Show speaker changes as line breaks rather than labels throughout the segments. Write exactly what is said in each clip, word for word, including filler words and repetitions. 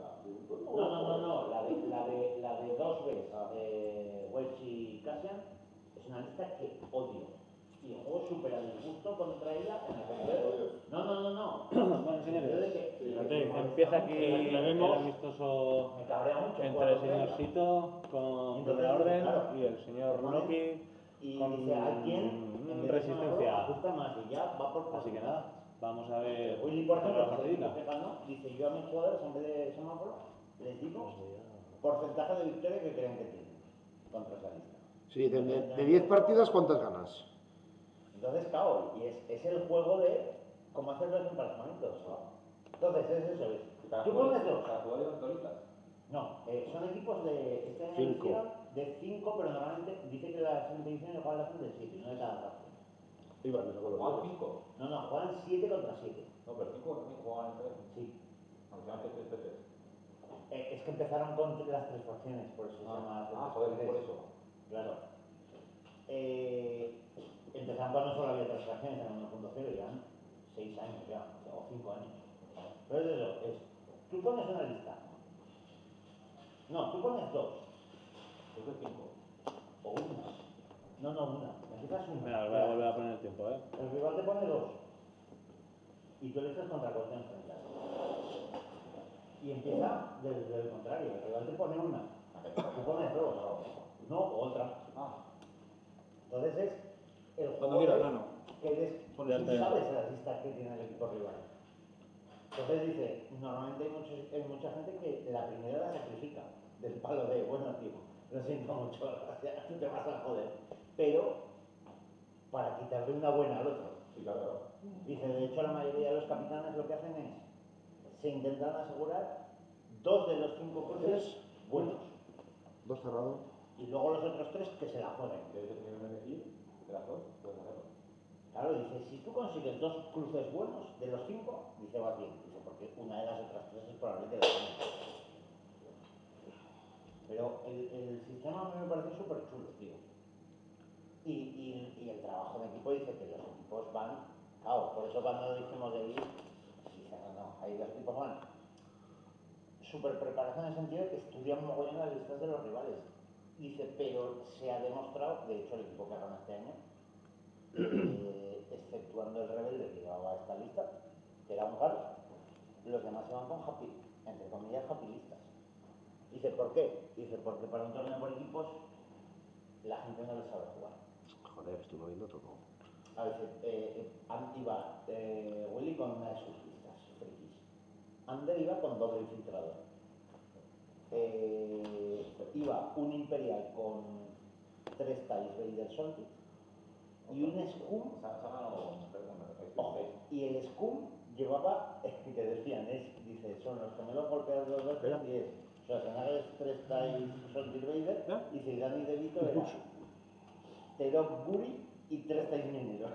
No, no, no, no, la de, la de, la de dos veces, eh, Welch y Cassian, es una lista que odio. Y juego súper a disgusto contra ella en la que... No, no, no, no.
Bueno, señores,
que,
fíjate, empieza aquí el amistoso
me cabrea mucho
entre el señor Sito con Primera Orden
claro,
y el señor Loki
y
con
dice, alguien
Resistencia.
Ajusta más y ya va por
Así que nada, vamos a ver
Willy, por ejemplo,
la partidita.
Dice, yo a mis jugadores en vez de semáforo les digo porcentaje de victoria que creen que tienen contra esa lista.
Sí, dicen, de, de diez partidas, ¿cuántas ganas?
Entonces, claro, y es, es el juego de cómo hacer los emparejamientos. Entonces, es eso. Es. Tú pones dos.
¿Cada jugador de autoristas?
No, eh, son equipos de este año
cinco.
De cinco, pero normalmente dice que las ediciones juegan las de siete, no de cada parte.
Iván, eso con
¿Juegan cinco?
No, no, juegan siete contra siete.
No, pero cinco también jugaban entre ellos.
Sí.
Aunque sean tres tres tres.
Eh, es que empezaron con las tres fracciones, por eso se
Ah,
llama...
ah joder, por eso.
Claro. Eh, empezaron cuando solo había tres fracciones en uno punto cero y ya seis años ya, o cinco años. Pero es eso, es, tú pones una lista. No, tú pones dos.
Dos de cinco.
O una. No, no, una. Empiezas una.
Mira, voy a volver a poner el tiempo, ¿eh?
El rival te pone dos. Y tú eliges contra cuál te enfrentas. Y empieza desde el contrario. El rival te pone una. Tú pones dos. No, otra.
Ah.
Entonces es el juego
Cuando quiera, no.
que eres, tú sabes las listas que tiene el equipo rival. Entonces dice, normalmente hay, muchos, hay mucha gente que la primera la sacrifica del palo de, bueno tío, lo siento mucho, gracias, tú te vas a joder. Pero para quitarle una buena al otro.
Sí, claro.
Dice, de hecho la mayoría de los capitanes lo que hacen es, se intentan asegurar dos de los cinco cruces buenos.
Dos cerrados.
Y luego los otros tres que se la jueguen.
¿Quieres elegir de las dos? Puedes hacerlo.
Claro, dice, si tú consigues dos cruces buenos de los cinco, dice, va bien. Dice, porque una de las otras tres es probable que la tengas. Pero el, el sistema a mí me parece súper chulo, tío. Y, y, y el trabajo de equipo dice que los equipos van, claro, por eso cuando dijimos de ir, dice, no, no, ahí los equipos van súper preparados en el sentido de que estudian mogollón las listas de los rivales. Dice, pero se ha demostrado, de hecho el equipo que ha ganado este año, eh, exceptuando el rebelde que llevaba esta lista, que era un caro, los demás se van con happy, entre comillas, happy listas. Dice, ¿por qué? Dice, porque para un torneo por equipos la gente no le sabe jugar.
Joder, estuve viendo todo.
A ver, eh, eh, iba eh, Willy con una de sus listas, frikis. Ander iba con doble infiltrador. Eh, iba un Imperial con tres Tais Vader Solti y un Scum. Ojo, y el Scum llevaba, que decían, es, dice, son los gemelos golpeados los dos y es Schwarzenegger, tres Tais Solti Vader y Zidane De Vito era Terok Guri y tres Tais mineros.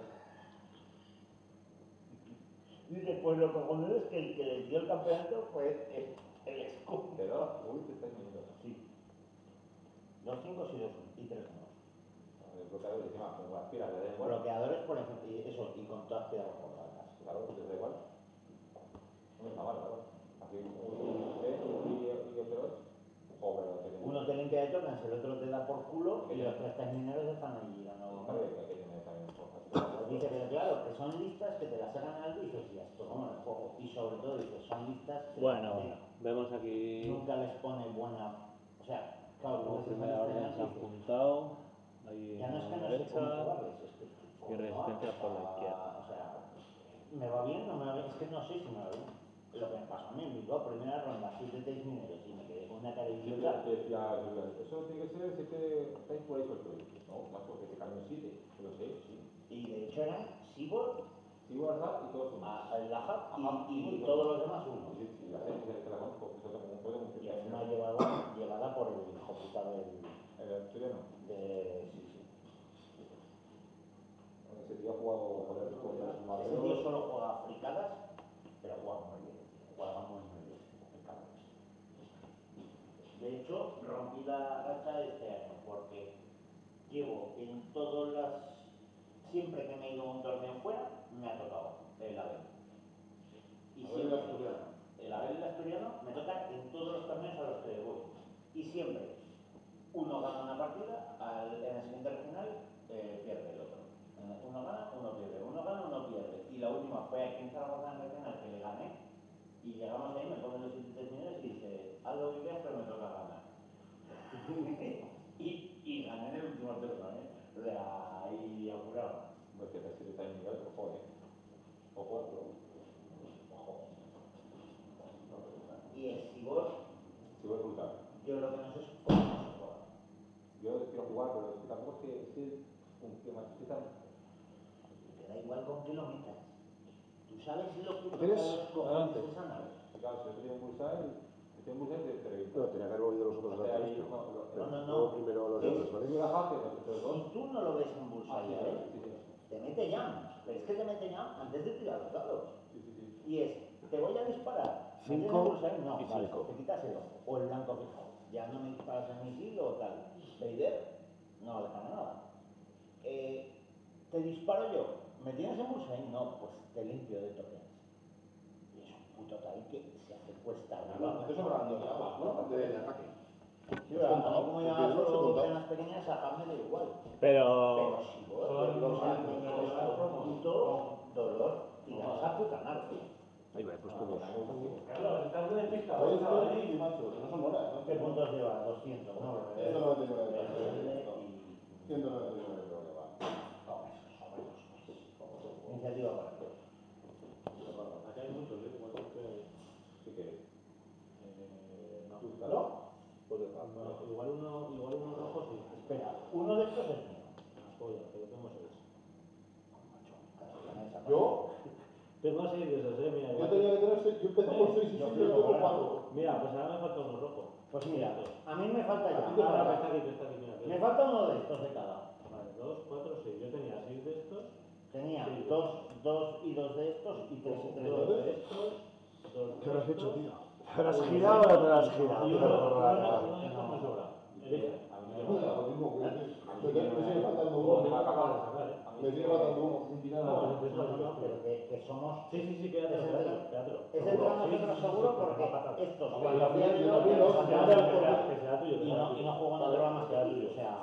Dice, pues lo cojonudo es que el que les dio el campeonato fue el, el Scum.
Pero, uy, te estáis midiendo.
Sí. Dos cinco y dos y tres unos.
El bloqueador encima, con las pilas, le da igual.
Bloqueadores, por ejemplo, y eso, y con todas piedras colgadas.
Claro, te da igual. No está mal, claro. Aquí un tres y otro es.
Uno te limpia de tokens, el otro te da por culo y los tres mineros están ahí llegando. Dice, pero claro, que son listas que te las sacan al y dices, ya, esto como en el juego. Y sobre todo, dice, son listas que
bueno, bueno, vemos aquí.
Nunca les pone buena. O sea, claro,
como Primera Orden se han juntado. Ahí
ya no es que no
derecha,
sé cómo jugarles, es que.
y Resistencia por la izquierda.
O sea, ¿me va bien? No me va bien. Es que no sé si me va bien. Lo que me pasó a mí en Bilbao, primera ronda, siete seis mineros y me quedé con una cara de idiota.
Eso tiene que ser siete seis por ahí suelto. No, macho, que se cambió siete. Pero sí, sí.
Y de hecho eran Sibor,
Sibor, Azar y todos uno.
El Laja y, y todos los demás uno.
Sí, sí, la gente que la conozco, eso también puede
Y es una llevada, llevada por el hijo puta del.
¿El asturiano?
De. Sí, sí.
Ese tío ha jugado con el con el
Ese tío solo juega fricadas, pero juega muy bien. Juega muy, muy bien. El cabrón. De hecho, rompí la racha este año porque llevo en todas las. Siempre que me he ido a un torneo fuera, me ha tocado el Abel. Y siempre asturiano. El Abel el asturiano me toca en todos siempre uno gana una partida, al, en el siguiente regional eh, pierde el otro. Eh, Uno gana, uno pierde, uno gana, uno pierde. Y la última fue aquí en Zaragoza en el regional que le gané. Y llegamos ahí, me ponen los siete terminales y dice, haz lo que quieras, pero me toca ganar. y, y gané en el último turno, ¿eh? O sea, ahí apurado.
Pues que te sirve también nivel, ojo, eh. Ojo, ojo.
Y el Sibor,
Si voy a ocultar.
yo lo que no sé es cómo se juega.
Yo quiero jugar, pero es que tampoco es que, es que, un que más que tan...
Te da igual con qué lo metas. Tú sabes lo que
¿Tienes?
Adelante.
es esa nave.
Claro, si yo te tengo que impulsar, te tengo que impulsar, te reviento.
No, tenía que haber oído los otros
O sea,
datos.
ahí,
¿no?
no, no,
Pero
no, no.
luego primero los
Es-
datos, ¿vale?
Yo la hace, los dos.
Si tú no lo ves en Bullseye,
Ah, sí,
¿eh?
sí, sí.
Te mete jam. Pero es que te mete jam antes de tirar los dados.
Sí, sí, sí.
Y es, te voy a disparar. ¿Me
Cinco
tienes Bullseye? No,
y
vale,
cinco.
te quitas el ojo. O el blanco fijo. Ya no me disparas el misil o tal. Vader, no deja nada. Eh, te disparo yo. ¿Me tienes en Bullseye? No, pues te limpio de tokens. Y es un puto tal que se hace cuesta arriba.
Estoy sobrando de aguas, ¿no? De, de ataque.
Sí, pero a mí como ya solo penas pequeñas, a me da igual.
Pero.
Pero si vos, o sea, me es un puto dolor y vas a puta nave.
Ahí va, he puesto dos.
Claro, estás de pista.
Oye, esto es muy macho, que no son horas, ¿no?
¿Qué puntos lleva? doscientos, ¿no?
ciento noventa y nueve.
Y-
ciento noventa y nueve creo que va.
Iniciativa para ti.
Acá hay muchos, ¿eh? Igual que.
Si quieres.
Eh, no.
¿No?
Pues de
Bueno, igual uno, igual uno rojo sí.
Espera, uno de estos es mío.
Joder, que lo tengo seis.
Yo,
Tengo seis de esos, eh, mira.
yo
igual-
tenía que tener seis, yo empecé con seis y
Yo
siempre
flipo,
tengo
¿verdad?
cuatro.
Mira, pues ahora me falta uno rojo.
Pues mira, a mí me falta
A ti
ya.
te
Ahora
Ahora,
está aquí, que está aquí, mira.
me falta uno de estos de cada.
Vale, dos, cuatro, seis. Yo tenía seis de estos.
Tenía
Sí.
dos, dos y dos de estos y tres y tres
Dos
de
de
estos.
estos. Dos de
¿Qué has
estos,
hecho, tío? ¿Te has girado o no te has girado?
Y uno, uno, uno de estos me sobra. Elige.
A mí
Yo
me
lo mismo, que yo te- me sigue faltando
Luego
uno.
te va a acabar de sacar, eh.
Me sigue faltando uno.
No, pues
No, no, no, pero que, que somos.
Sí, sí, sí, quédatelo, quédatelo, quédatelo.
Es el tramo
Sí,
que
sí,
no
sí,
seguro
sí,
porque
patata.
estos
Ah,
que
vale,
yo
la final,
pido,
la final,
que
la
son
final,
de
Que
los-
sea- que sea tuyo, que
y
sea
no,
tuyo.
y no juego en otro más que tuyo, o sea.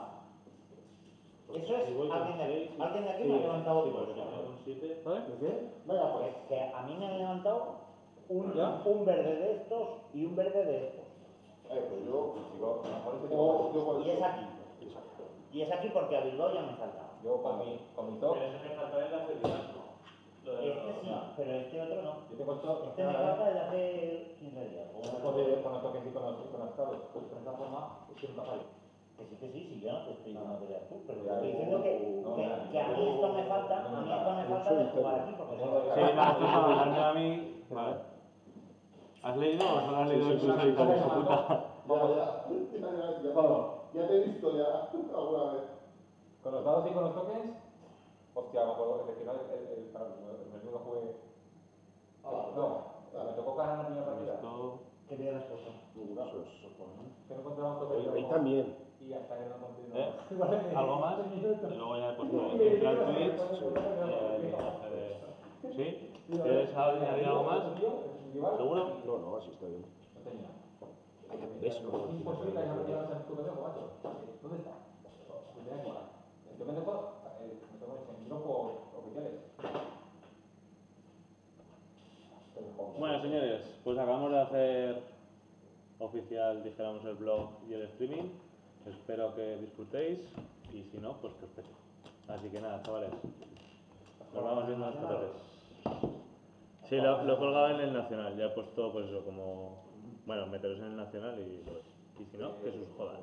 Eso es,
Si voy con
alguien de,
seis, sí.
alguien de aquí
Sí,
me ha levantado
sí,
todo
porque
esto.
tenía un siete.
¿De qué? Venga, pues.
Que, que a mí me han levantado un,
¿Ya?
un verde de estos y un verde de estos.
Eh, pues yo.
Digo, a lo mejor este
O
tipo-
yo cuál
Y es aquí. Y es aquí porque a Bilbao ya me falta.
Yo con mi, con mi top,
Pero ese me falta es la felicidad, ¿no? Lo de
Este sí, pero este otro no.
yo tengo el top,
Este me falta desde hace quince días. o una
con
cosa.
los con los toques y con los, con los estados, pues de esta forma, es que nunca fallo.
Que sí, que sí, sí, yo no te estoy diciendo que veas tú, pero te
Ya,
estoy diciendo que,
no,
que,
no,
que a mí esto me falta, a mí esto me falta de jugar aquí, porque
Sí,
tengo
Sí, nada, esto es para hablarme a mí. Vale. ¿Has leído o solo has leído el suyo y tal, hijo puta?
Ya, ya. Ya, ya, ya. Ya te he visto ya alguna vez.
Con los dados y con los tokens, hostia, me acuerdo que no, el, el, el, claro, el menú lo jugué.
Ah,
No, me tocó ganar la primera partida.
Esto.
que veas las cosas.
Rigurosos.
Que no encontraba un toque.
Ahí también.
Y hasta que no encontré.
¿Eh? ¿Algo más? Y luego ya he puesto entra el Twitch. eh, ¿Sí? ¿Quieres añadir algo más? ¿Seguro?
No, no, así está bien.
No tenía.
¿Ves cómo
Es imposible que no llevas el puto dejo, macho. ¿Dónde está? Lo tenía que guardar. Yo me dejo, eh, me tengo en grupos oficiales.
Bueno, señores, pues acabamos de hacer oficial, dijéramos, el blog y el streaming. Espero que disfrutéis y si no, pues que os pese. Así que nada, chavales, nos vamos viendo las tardes. Sí, lo, lo he colgado en el Nacional, ya he puesto pues eso como, bueno, meteros en el Nacional y lo veis. Y si no, que se os jodan.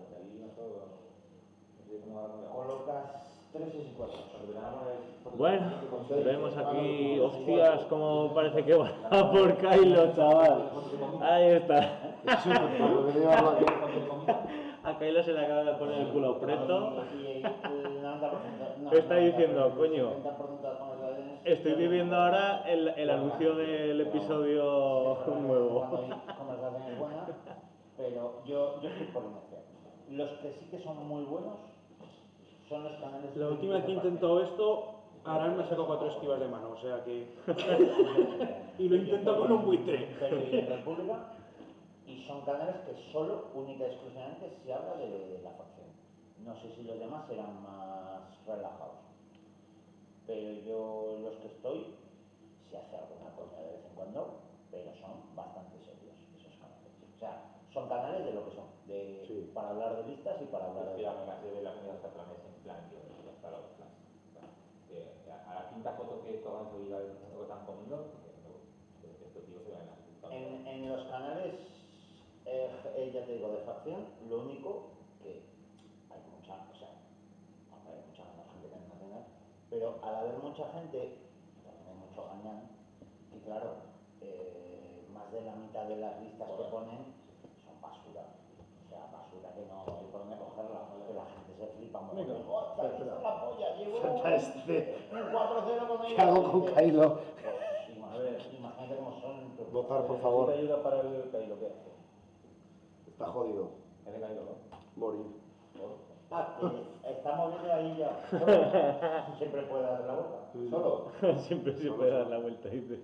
Colocas tres y cuatro.
Bueno, vemos aquí, hostias, como parece que va a por Kylo, chaval. Ahí está.
Eso es lo que te lleva aquí.
A Kylo se le acaba de poner el culo preto.
Y el noventa por ciento, no,
Está
el
diciendo,
noventa por ciento,
coño,
el setenta por ciento de las conversaciones-
Estoy viviendo ahora el, el anuncio del episodio nuevo.
Cuando hay conversaciones buenas, pero yo, yo estoy por inercia. Los que sí que son muy buenos son los canales.
La última vez que intentó esto, Aran me sacó cuatro esquivas de mano, o sea que. Y lo intento con un buitre.
Pero ¿y en República? Y son canales que solo, única y exclusivamente, se habla de la facción. No sé si los demás serán más relajados. Pero yo, los que estoy, se hace alguna cosa de vez en cuando, pero son bastante serios esos canales. O sea, son canales de lo que son, de,
Sí.
para hablar de listas y para hablar de...
Mira, venga, se ve las medidas catalanes en plan, tío, ya está los planes. Que a la quinta foto que toman su vida lo que están comiendo, que estos tíos se ven así.
En, en los canales, eh, eh, ya te digo, de facción, lo único que hay mucha, o sea, hay mucha menos gente que en nacional, pero al haber mucha gente, también hay mucho gañán, y claro, eh, más de la mitad de las listas que ponen son basura. O sea, basura que no hay por dónde cogerla, que la gente se flipa mucho. ¡Ostras, esa es la polla! Llevo
Falta este.
un cuatro cero con ella.
¿Qué hago con Kylo?
Pues, imagínate, imagínate cómo son.
Votar, por favor.
¿Te ayuda para el caído qué?
Está jodido.
El caído, ¿no?
Morir.
Ah, que estamos viendo ahí ya. Siempre puede dar la vuelta.
¿Solo?
Siempre se puede dar la vuelta, dice.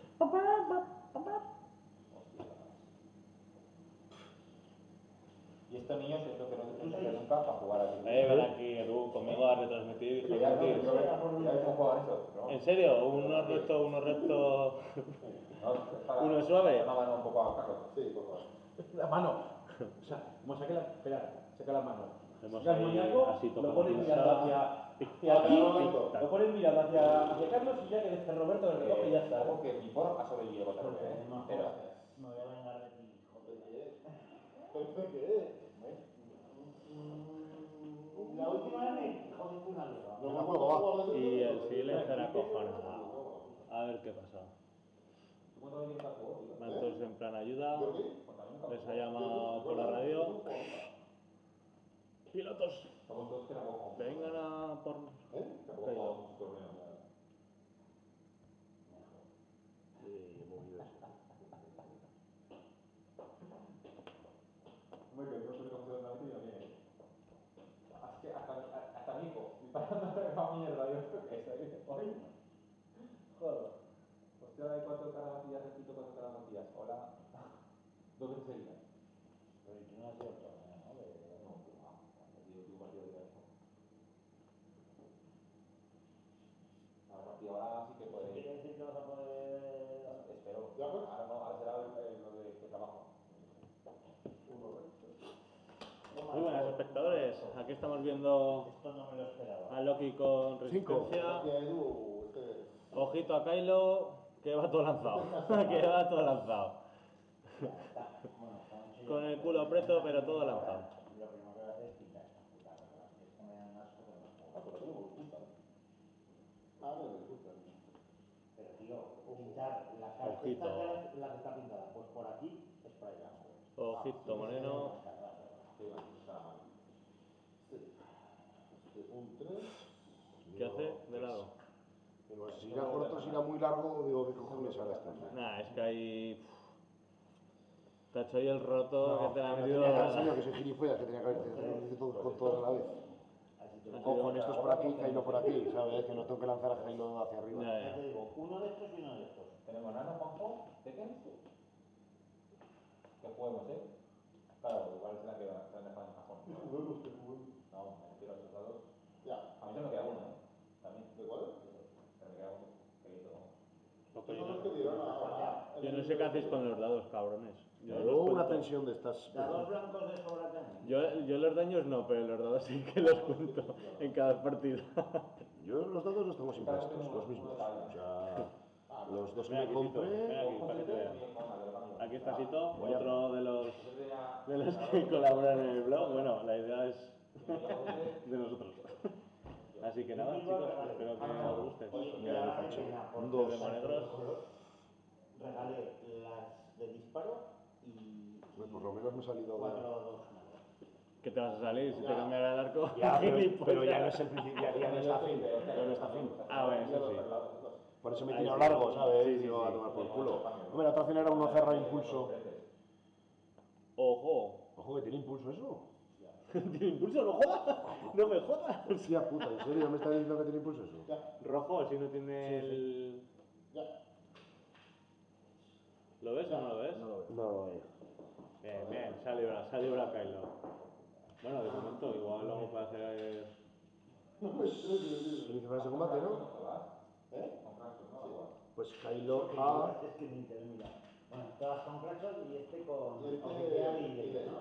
Y estos niños es lo que no tienen nunca para jugar así.
Eh, ven aquí, Edu, conmigo a retransmitir.
Ya, ya,
Discutir.
ya ves cómo juegan eso. ¿No?
¿En serio? Uno recto, uno recto.
No, para-
Uno suave.
Una mano un poco a Carlos.
Sí, por favor.
La mano. O sea, como saque la. Espera, saca la mano.
Hacemos
Saca el
ahí
muñeco,
así,
lo
tocamos
pones
pinza.
mirando hacia. hacia
Ah,
aquí,
Roberto.
lo pones mirando hacia, hacia Carlos y ya que desde Roberto le recoge y ya está.
Algo que mi por ha sobrevivido contra el ¿eh?
No,
Pero,
me voy a vengar de ti, hijo de...
¿Pero qué?
La última vez me jodiste una liga.
No
Venga,
me
juego, va.
acuerdo de
Y
eso.
el Sile estará acojonado. A ver qué pasa.
¿tú cuánto vienes al juego, tío?
Mantos en plan ayuda.
¿Yo qué?
Pues también nunca-
Les ha llamado por la radio. Pilotos,
Somos dos que la cojo.
vengan a por.
¿Eh?
Tampoco
Caído.
jugamos un torneo.
Sí, movido eso.
Muy bien, yo soy como una vez y yo bien. Así que hasta, hasta mi hijo, disparando la mierda, yo creo que es ahí. Hoy. Joder. Hostia, ¿de cuánto carabatillas repito cuánto carabatillas? Hola. Dos veces seguidas.
Pero tú no has sido el torneo, ¿no? De-
No, tío, ah, tío, tío, partido de cabeza. Ahora partido ahora sí que
¿Eso
puede.
quiere decir que vas a poder...?
Espero.
¿Ya, pues?
Ahora no, ahora será el- el- lo de, de trabajo.
Muy buenas, espectadores. Aquí estamos viendo
Esto no me lo esperaba.
a Loki con
Cinco.
resistencia.
Hostia, Edu, este...
Ojito a Kylo, que va todo lanzado. Que va todo lanzado.
Está- bueno, está mucho
Con
ya.
el culo preto, pero todo lanzado.
Lo primero que voy a hacer es quitar esta puta regla. Es que me dan asco de los
Ah, pero no me gusta. Ah, no me gusta.
Pero tío, pintar la cara,
Ojito.
esta cara es la que está pintada, pues por aquí es para allá.
Ojito moreno.
Sí, está mal.
Este, un tres.
¿Qué hace? De lado.
Digo, si irá corto, si irá muy largo, digo, ¿qué cojones hará esto?
Nah, es que hay. Te ha hecho ahí el roto que te la ha
No
metido.
tenía que haber salido, que soy gilipollas, que tenía que haber todos con todos a la vez. O con estos por aquí, Kylo por aquí, ¿sabes? Que no tengo que lanzar a Kylo hacia arriba.
Ya,
Ya te
ya.
digo, uno de estos y uno de estos.
Tenemos Nano, Juanjo, Tekken. Que juguemos, ¿eh? Claro, igual se la queda, se la dejan en cajón.
Juguemos, que juguemos.
No, me refiero a esos dados.
Ya.
A mí se me queda uno, ¿eh? También.
¿De cuál?
Se me queda uno. Que hizo.
Estos son los que dieron a...
Yo no sé qué hacéis con los dados, cabrones. Yo, los
Luego una
cuento.
tensión de estas.
Dados blancos de sobra tenéis.
yo, yo los daños no, pero los dados sí que los cuento en cada partida.
Yo los dados los tengo impuestos, los mismos. O sea, los dos que
Ven
me
aquí, Tito, ven
compré.
aquí, para que te vean. Aquí está Tito,
Voy a-
otro de los, de los que colaboran en el blog. Bueno, la idea es de nosotros. Así que nada, chicos, espero que os guste.
Y la
Facho.
pena por
Un dos.
ser
Monegros.
regalé las de disparo y,
Pues por lo menos me he salido
cuatro
de.
dos.
¿Qué te vas a salir si te cambiara el arco?
Ya, pero,
Gilipollas.
pero ya no es el principio, ya, ya no está fin. Ya no está fin.
Ah, bueno, eso sí.
Por eso me he
Ahí
tirado
sí.
largo, ¿sabes?
Sí, sí,
Digo, a
sí.
tomar por culo. Hombre, la otra opción era uno cerra impulso.
Ojo,
Ojo, que tiene impulso eso.
¿tiene impulso? ¿No jodas? No me jodas.
Hostia puta, ¿en serio me está diciendo que tiene impulso eso?
Rojo, si no tiene el...
Ya.
¿Lo ves o no lo ves?
No lo veo.
Bien, bien, se ha librado, se ha librado Kylo. Bueno, de momento, igual luego para hacer...
Inicio fase de combate, ¿no?
¿Eh?
Pues Kylo A.
Es que ni te mira. Bueno, todas con Crackshot y este con
Y este
oficial y
y
el
de-
¿no?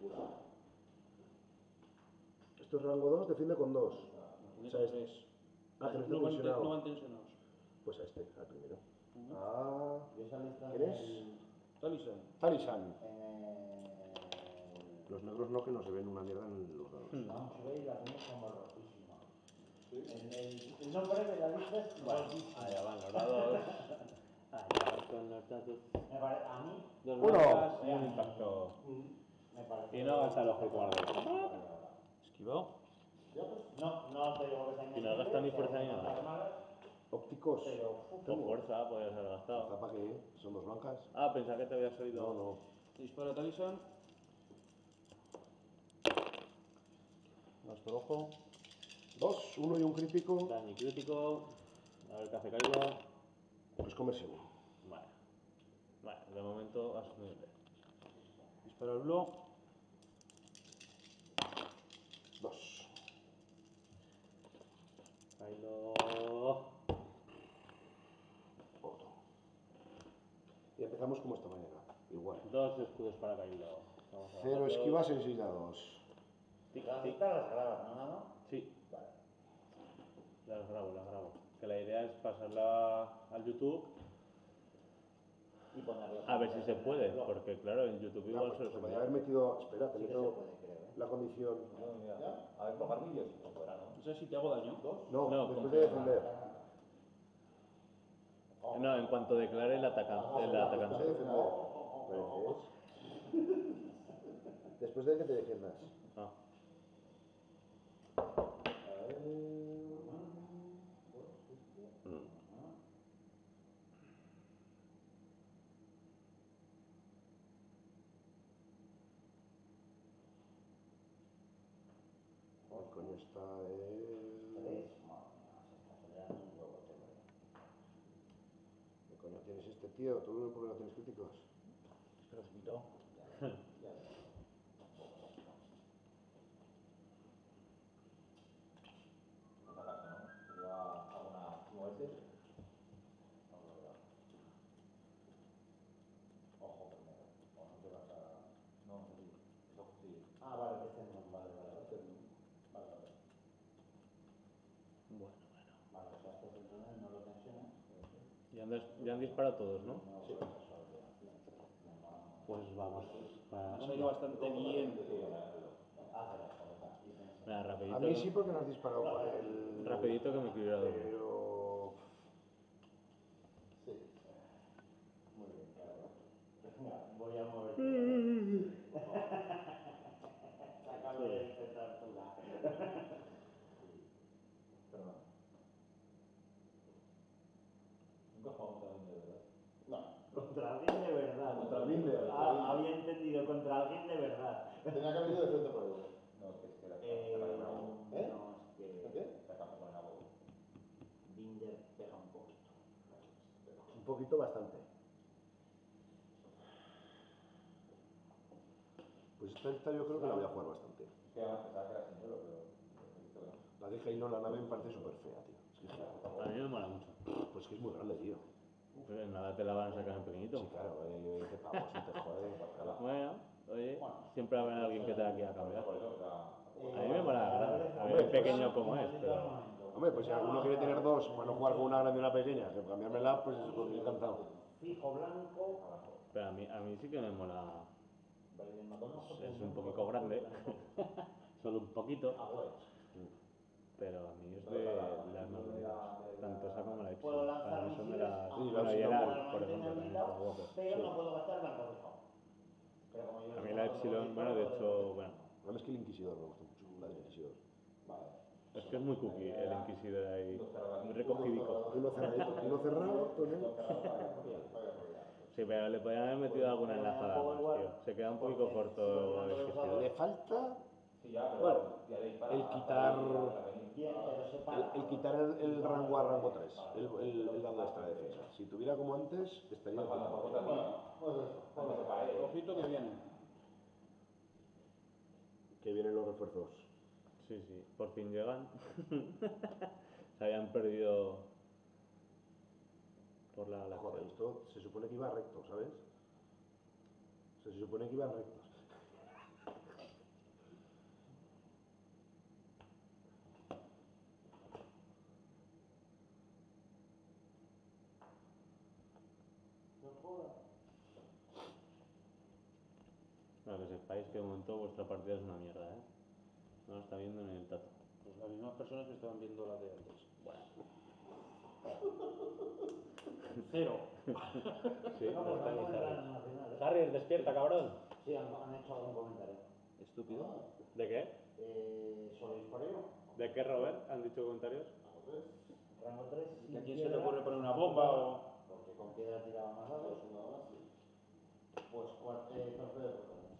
Esto es rango dos, defiende con dos.
Tiene
O sea, es-
tres.
Ah, que no está
No van,
tensionado.
no van tensionados.
Pues a este, al primero. Ah.
Yo salí esta
¿Quién
en
es?
el...
Talisan.
Talisan.
En el...
Los negros no, que no se ven una mierda en los dados.
Vamos a ver y la hacemos como rojísima. El, el, el nombre de la lista es rojísima.
Allá van los dados. Allá van con los dados.
Me parece, a mí,
Dos
Uno.
blancas y un impacto.
me parece...
Y no gasta el ojo guardo.
Esquivado.
No, no te digo que sea
Y no gasta ni fuerza ni nada.
malas,
Ópticos.
pero...
Con fuerza podrías haber gastado.
¿Zapa qué? ¿Son dos blancas?
Ah, pensaba que te habías oído.
No, no.
Dispara Talisan. Gasto el ojo.
Dos, uno y un crítico.
Daño crítico. A ver qué hace Kylo.
Pues comersivo.
Vale. Vale, de momento asumible.
Dispara el blow.
Dos.
Kylo.
Otro. Y empezamos como esta mañana. Igual.
Dos escudos para Kylo. Vamos a
Cero
ver.
esquivas en seis dados.
Tic,
Las
tic.
listas las grabas, ¿no, Nano?
Sí,
Vale.
las grabo, las grabo. Que la idea es pasarla al YouTube
Y ponerlo...
a ver si se puede, porque claro, en YouTube
Ya,
igual
pues,
solo
se
se
podría
puede.
haber metido. Espera, te
Sí que se
meto
puede, creo, ¿eh?
la condición.
A ver, coger vídeos y fuera, ¿no?
No sé si te hago daño.
No,
No,
después
con-
de defender.
No, en cuanto declare el atacante. El
Después de
atacante.
defender. ¿Mereces? Después de que te defiendas.
Ah,
A ver. ¿Qué coño está el...?
¿Tres? Madre mía, se está acelerando un huevo, te lo digo.
¿Qué coño tienes este tío? ¿Tú por qué no tienes críticos?
Pero se quitó.
Por si acaso, ¿no? Si lleva alguna nueces. Ojo primero. O no te vas a... No, sí. Ojo, sí.
Ah, vale, que este no, vale, vale. Vale, vale.
bueno, bueno.
Vale, o sea, este es el túnel, no lo tensiones.
Ya han, des- ya han disparado todos, ¿no?
No, sí.
Pues vamos. Para...
Nos ha ido bastante bien.
Venga, rapidito.
A mí sí, porque no has disparado con el...
Rapidito que me he equilibrado.
Pero...
Sí. Muy bien, claro. Venga, voy a mover. Sácalo de esta altura.
Perdón. Nunca jugamos a de verdad.
No.
Contra alguien de verdad.
Contra alguien de verdad.
Ah, había entendido, contra alguien de verdad.
Tenía que haber ido de frente por él.
No, es que es que era...
Eh,
era-
no,
¿Eh?
no, es que
¿Qué?
Está acá con el agua.
Binder pega un poquito.
Un poquito bastante. Pues esta, esta yo creo que la voy a jugar bastante.
Es que además pensaba que era señuelo, pero... he visto que no.
La de Halo, la nave me parece súper fea, tío. Es que,
A mí me mola mucho.
pues que es muy grande, tío.
Pero nada te la van a sacar en pequeñito.
Sí, claro, eh, qué pavos, no te jode.
Bueno, oye, siempre habrá alguien que te la quiera cambiar.
Por eso, o sea...
A mí me mola la grande. A ver, pequeño como es, pero...
Hombre, pues si alguno quiere tener dos, para no jugar con una grande y una pequeña, que cambiármela, pues es porque encantado.
Fijo blanco.
Pero a mí, a mí sí que me mola.
Vale, no conozco.
Es un poquito grande. Solo un poquito. Pero a mí es de las más bonitas. Tanto esa como la
Puedo
Epsilon.
lanzar
Para mí son de las...
misiles,
Sí,
Bueno,
la
y el
Epsilon
Ar, por ejemplo, también está guapo.
pero
Sí.
no puedo gastar blanco fijo. Pero como yo
A mí
soy
la
blanco
Epsilon,
fijo,
bueno, de
puedo-
hecho, bueno,
A mí es que el Inquisidor me gusta mucho, la del Inquisidor.
Vale.
es que es muy cookie el Inquisidor ahí. Muy recogidico.
Uno cerradito, uno cerrado, tonel.
Sí, pero le podrían haber metido alguna enlazada más, tío. Se queda un poquito corto el Inquisidor.
Le falta
Sí, ya, pero...
Bueno,
ya le dispara
el
hasta
quitar-
ahí, hasta venir.
Bien, pero
el,
separa.
el quitar el, el rango a rango tres, el, el, el dado extra de defensa. Si tuviera como antes, estaría de puta
Cuando
madre.
vota a ti,
Pues eso.
cuando se cae...
Ojito que viene.
Que vienen los refuerzos.
Sí, sí, por fin llegan. Se habían perdido por la galaxia.
Joder, esto se supone que iba recto, ¿sabes? Se supone que iba recto.
Para que sepáis que de momento vuestra partida es una mierda, ¿eh? No lo está viendo ni el tato.
Pues las mismas personas que estaban viendo la de antes.
Bueno.
Cero.
Sí,
No,
no
pues
está ni
vamos a
Harry.
la nacional.
Harry, despierta, cabrón.
Sí, han, han hecho algún comentario.
Estúpido.
¿De qué?
Eh, ¿Solo disparo?
¿De qué, Robert? ¿Han dicho comentarios?
Rango tres.
¿Que a quién se le ocurre poner una bomba o...?
Porque con piedra tiraba más dados. Pues cuatro, eh, torpedo de protones.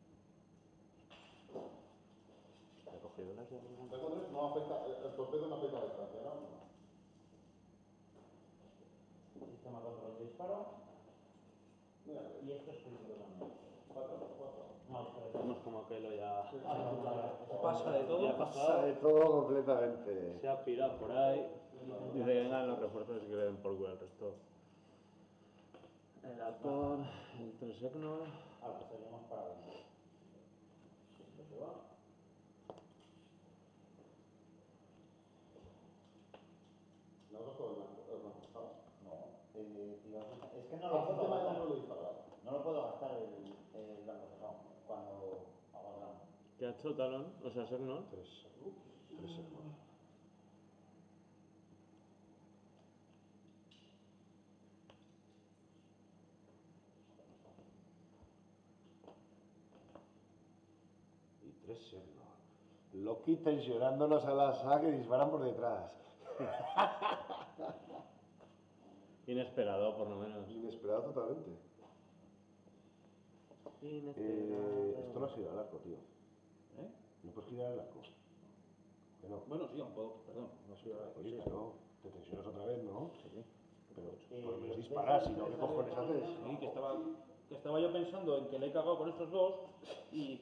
¿He cogido unas de
Rango tres no afecta, el torpedo no afecta a la distancia, ¿no?
Sistema control de disparo.
Mira,
Y esto es crítico también.
cuatro, cuatro.
No, espera.
Vemos como que lo ya...
Ah, no, no, no.
Pasa de todo.
Ya ha pasado.
de todo completamente.
Se ha pirado por ahí. Dice que vengan los refuerzos y que le den por culo el resto. El halcón, el tres Egnor.
Ahora, seguimos para adentro. Esto se va.
Nosotros todo el blanco, el blanco, ¿sabes?
No, eh, te iba a decir- es que no
Ah,
lo
el
puedo
sistema de
gastar.
control de disparar.
No lo puedo gastar el, el blanco fijado cuando hago el blanco.
¿Qué ha hecho Talón? O sea, Egnor.
Tres. Tres segundos. Y tres segundos. Loki tensionándonos a la saga que disparan por detrás.
Inesperado, por lo menos.
Inesperado totalmente. Eh, esto no ha sido al arco, tío.
¿Eh?
¿No puedes girar el arco? Que no.
Bueno, sí, un poco, perdón. No soy
Oye, no. Te tensionas otra vez, ¿no?
Sí,
Pero
Eh,
por lo menos
¿ves
disparas,
el
si no, ¿qué
precio de
cojones haces?
sí, que estaba, que estaba yo pensando en que le he cagado con estos dos y...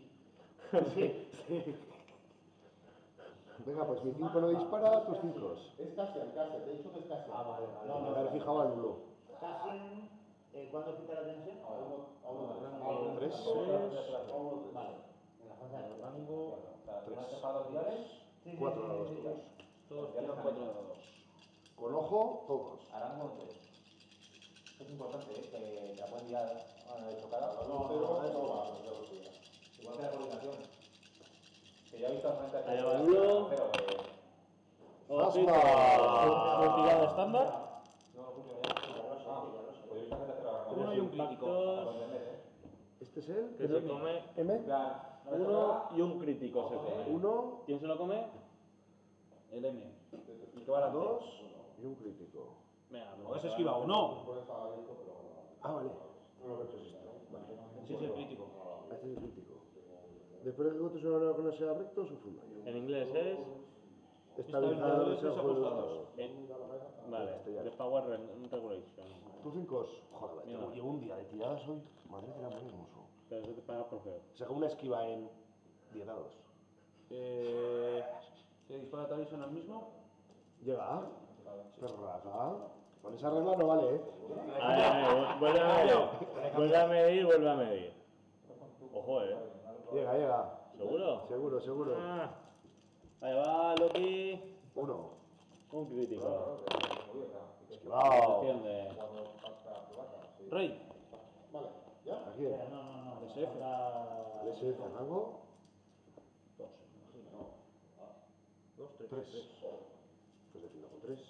Venga, pues mi cinco no dispara, tus cinco.
Es Cassian, Cassian, te he dicho que es Cassian.
Ah, vale, vale.
No,
Me
no,
haber fijado al nulo.
Cassian, eh, ¿cuándo quita la tensión?
A uno, a uno,
A uno.
Tres,
A
seis.
uno. Vale. En la fase de
Rango...
Tres.
Sí, sí,
Cuatro
sí,
dados
sí, sí.
todos.
Todos tiran cuatro dados.
Con ojo, todos.
Arango tres. Es importante, ¿eh? Que la pueden tirar de chocada.
No, no, no va, ya lo sé.
Igual que la coordinación. Que ya he visto al frente
Allá va el uno.
pero eh,
¡Ojito!
Tirada estándar.
no lo funciona ya. Ah, pues yo he visto al frente cero Arango.
Uno y un crítico.
Para entender, ¿eh?
¿Este es él?
Que se come
M.
En plan, no le
uno
chocada,
y un crítico se come.
Uno,
¿Quién se lo come?
El M. ¿Y qué va a
dos y un crítico.
Venga, ¿lo has esquivado o no?
Por eso abierto, pero bueno.
Ah, vale. No lo he hecho esto. Vale.
Sí, es el crítico.
Este es el crítico. Después de que gotes una que no sea recto, sufre un daño.
En inglés es...
Estabilizador
Estabilizadores
desajustados.
en- Vale,
Este ya.
The Power Re- Regulation.
Tus cinco. Joder,
Mira.
tío, llevo un día de tiradas hoy. Madre que era muy hermoso.
Pero eso te paga por feo.
Saca una esquiva en diez dados.
Eh... ¿Se dispara Talison al mismo?
Llega. Perraca. Con esa regla no vale, ¿eh?
A ver, a ver, vuelve a medir. Vuelve a medir, vuelve a medir. Ojo, eh.
Llega, llega.
¿Seguro?
Seguro, seguro.
Ah. Ahí va, Loki.
Uno.
Un crítico.
Esquivado.
Defiende.
Rey.
Vale, ¿ya?
¿A quién?
Espera, no, no, no.
S F.
falta-
¿El S F rango?
Dos, imagino. Dos, tres.
Tres. Pues defiendo con tres.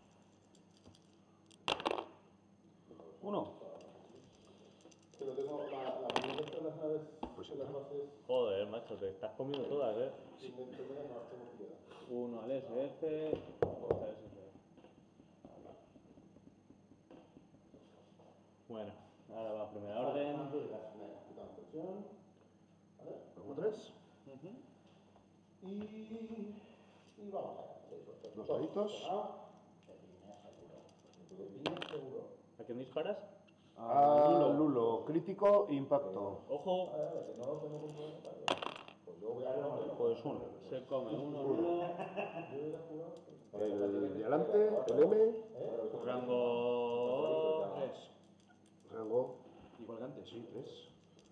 Uno.
Pero tengo la, la mayoría de las naves,
Pues
de las bases,
Joder, macho, te estás comiendo todas, eh.
sin entender, no las tengo piedad.
Uno al S F. Otro al S F. Bueno, ahora va primera orden.
Venga, quitamos presión. ¿Vale?
Rango tres.
Y, y vamos allá.
Los daditos.
Ah, bien seguro.
¿A quién disparas?
Ah, Lulo. Crítico, impacto.
Ojo.
A ver, que no lo tengo controlado. Pues yo voy a ver.
Pues uno.
Se come uno, uno.
El de adelante, el M,
Rango tres.
rango,
Igual que antes.
sí, tres.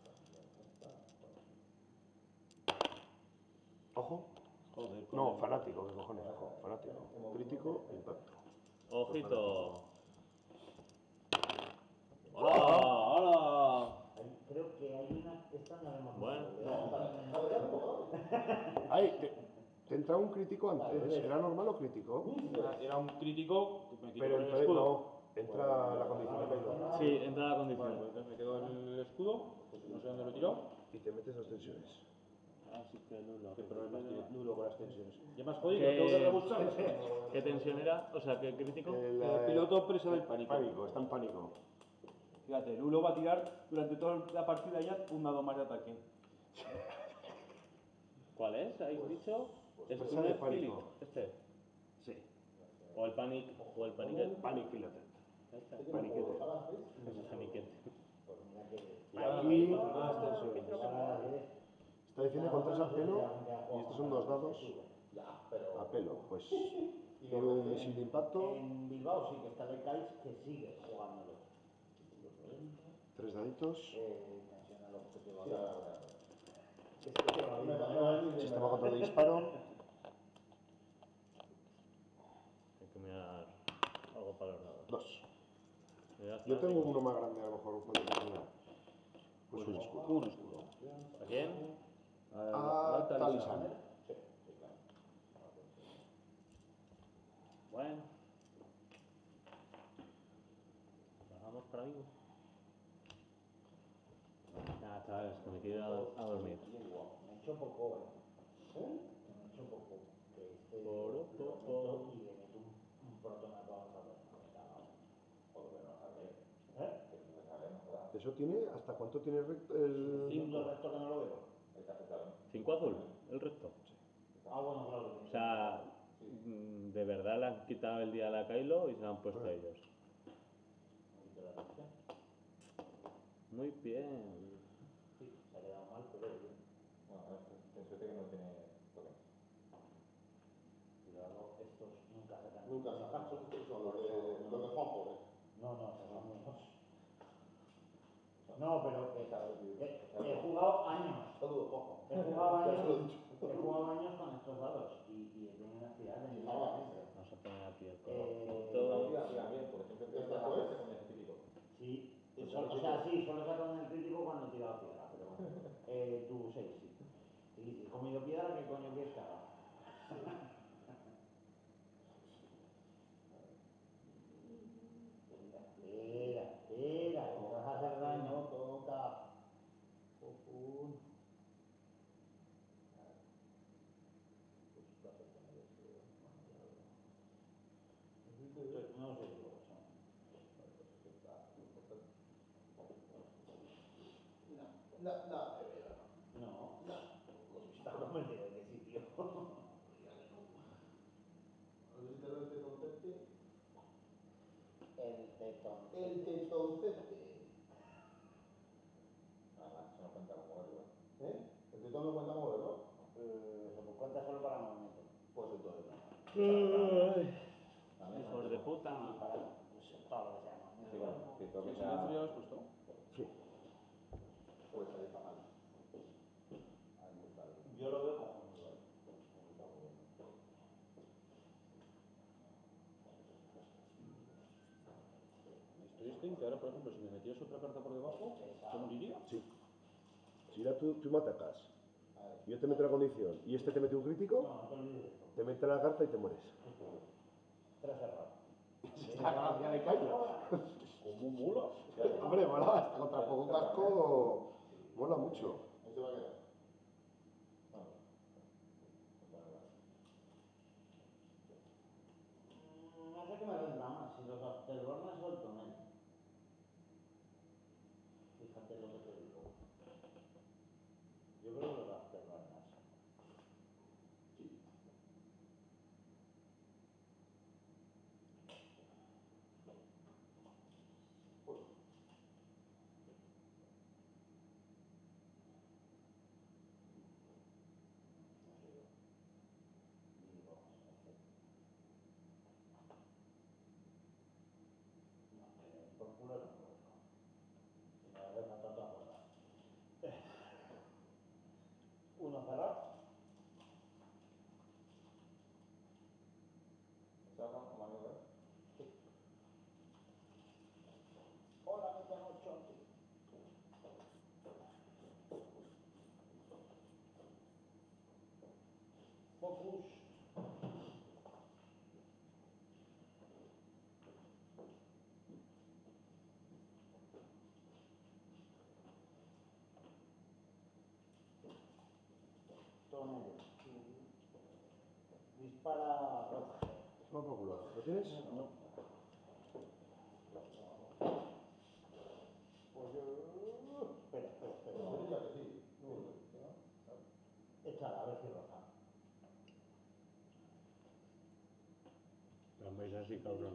Ojo.
Joder, con
No,
el-
fanático, ¿qué cojones? Ojo, fanático. Crítico, impacto.
Ojito. ¡Hola! ¡Hola!
Hay- creo que hay una. Esta no la hemos
Bueno.
visto.
Ay, te, te entra un crítico antes. ¿Era normal o crítico?
Era- Era un crítico que me quitó
Pero
el
entonces
escudo.
no, entra la condición de caída.
Sí, entra la condición.
Vale, pues entonces me quedo el escudo, no sé dónde lo he tirado.
Y te metes dos tensiones.
Así que Lulo.
¿Qué problemas tiene Lulo con las tensiones? Ya me has jodido,
¿Qué-
tengo que rebuscar.
¿Qué tensión era? O sea, ¿qué crítico?
El,
El piloto preso del pánico.
Pánico, está en pánico.
Fíjate, Lulo va a tirar durante toda la partida ya un dado más de ataque.
¿Cuál es? ¿Habéis dicho? ¿Es
presa
un
de
Philip?
pánico.
¿Este?
Sí.
¿O el Panic? ¿O el Paniquete?
Panic piloted.
Este.
Paniquete.
Paniquete.
Pues mira que.
Y aquí
Más tensiones.
esta defiende con tres a pelo y estos son dos dados a pelo. Pues eh, sin impacto,
En Bilbao sí que está el Kais que sigue jugándolo.
tres daditos.
Eh, tensiona el objetivo.
Sí, es que a mí me parece
Sistema control de disparo.
Hay que mirar algo para los dados.
Dos.
Ya está.
Yo tengo uno más grande, a lo mejor puede funcionar. Pues un escudo.
Un escudo.
¿A quién?
A
Al
Talisman.
Bueno. Bajamos para ahí. Nada, chavales, que me quiero ir a, a dormir.
Me he hecho poco, ¿eh? Me he hecho poco. Que este
Poro,
lo
poco.
meto y le meto un, un protonato a ver. ¿Eh?
¿Eso tiene? ¿Hasta cuánto tiene recto el...?
Cinco recto que no lo veo.
¿Cinco azul? ¿El resto?
Ah, bueno, claro.
O sea, mm, de verdad le han quitado el día a la Kylo y se lo han puesto a ellos. Muy bien.
Sí, se ha quedado mal, pero bien.
Bueno, a ver, ten suerte que no tiene token.
Cuidado, estos nunca sacan.
Nunca sacan, son son los de, los de Juanjo, ¿eh?
No, no, esos son míos. No, pero que, que- que he jugado años.
Saludos, Juanjo.
He jugado
Ya se lo he
años.
dicho.
He jugado años con estos dados y, y he tenido unas tiradas de mierda.
Vamos a poner aquí el
Eh,
colorcito.
Diga, diga, bien, porque siempre te
¿Esta
deja
cuál es?
con ese crítico.
Sí, eso- o sea, sí, solo he sacado en el crítico cuando he tirado piedra, pero bueno. Eh, tú seis, sí. Y si he comido piedra, ¿qué coño quieres que haga? Espera, espera, que te vas a hacer daño, toca. Pum. No sé lo que son.
No, no, de verdad.
No, no. Está convencido de que sí, tío.
A ver si te lo este concepto.
El tetón.
El tetoncete.
Nada, se nos cuenta como verlo.
¿Eh? El tetón no cuenta moverlo.
Eh, se me cuenta solo para movimiento.
Pues entonces no.
Hijos de puta.
Y para, no sé, todo lo que sea movimiento.
Sí, bueno, que todo
¿Qué
que
silencio
sea...
ya has puesto?
Sí.
Pues ahí está mal. Ahí está.
Yo lo veo cojonudo. ¿eh?
Estoy este que ahora, por ejemplo, si me metieras otra carta por debajo, ¿se moriría?
Sí. Si ya tú, tú me atacas, yo te meto la condición y este te mete un crítico,
No, no te olvides de esto.
te mete la carta y te mueres.
Tres errores.
Está gracia de caño.
¿Cómo mola?
Hombre, mola, hasta contra poco casco mola mucho.
Ahí se va a quedar.
Mm, No sé qué me vendrá más, si los afterburnes o el tonel. Fíjate lo que te digo. Yo creo que los afterburners. con él. Dispara roja.
No por culo. ¿Lo tienes?
No. Pues yo... Espera, espera, espera.
No, diría que sí. No, no,
Échala, a ver si roja.
Los veis así, cabrones.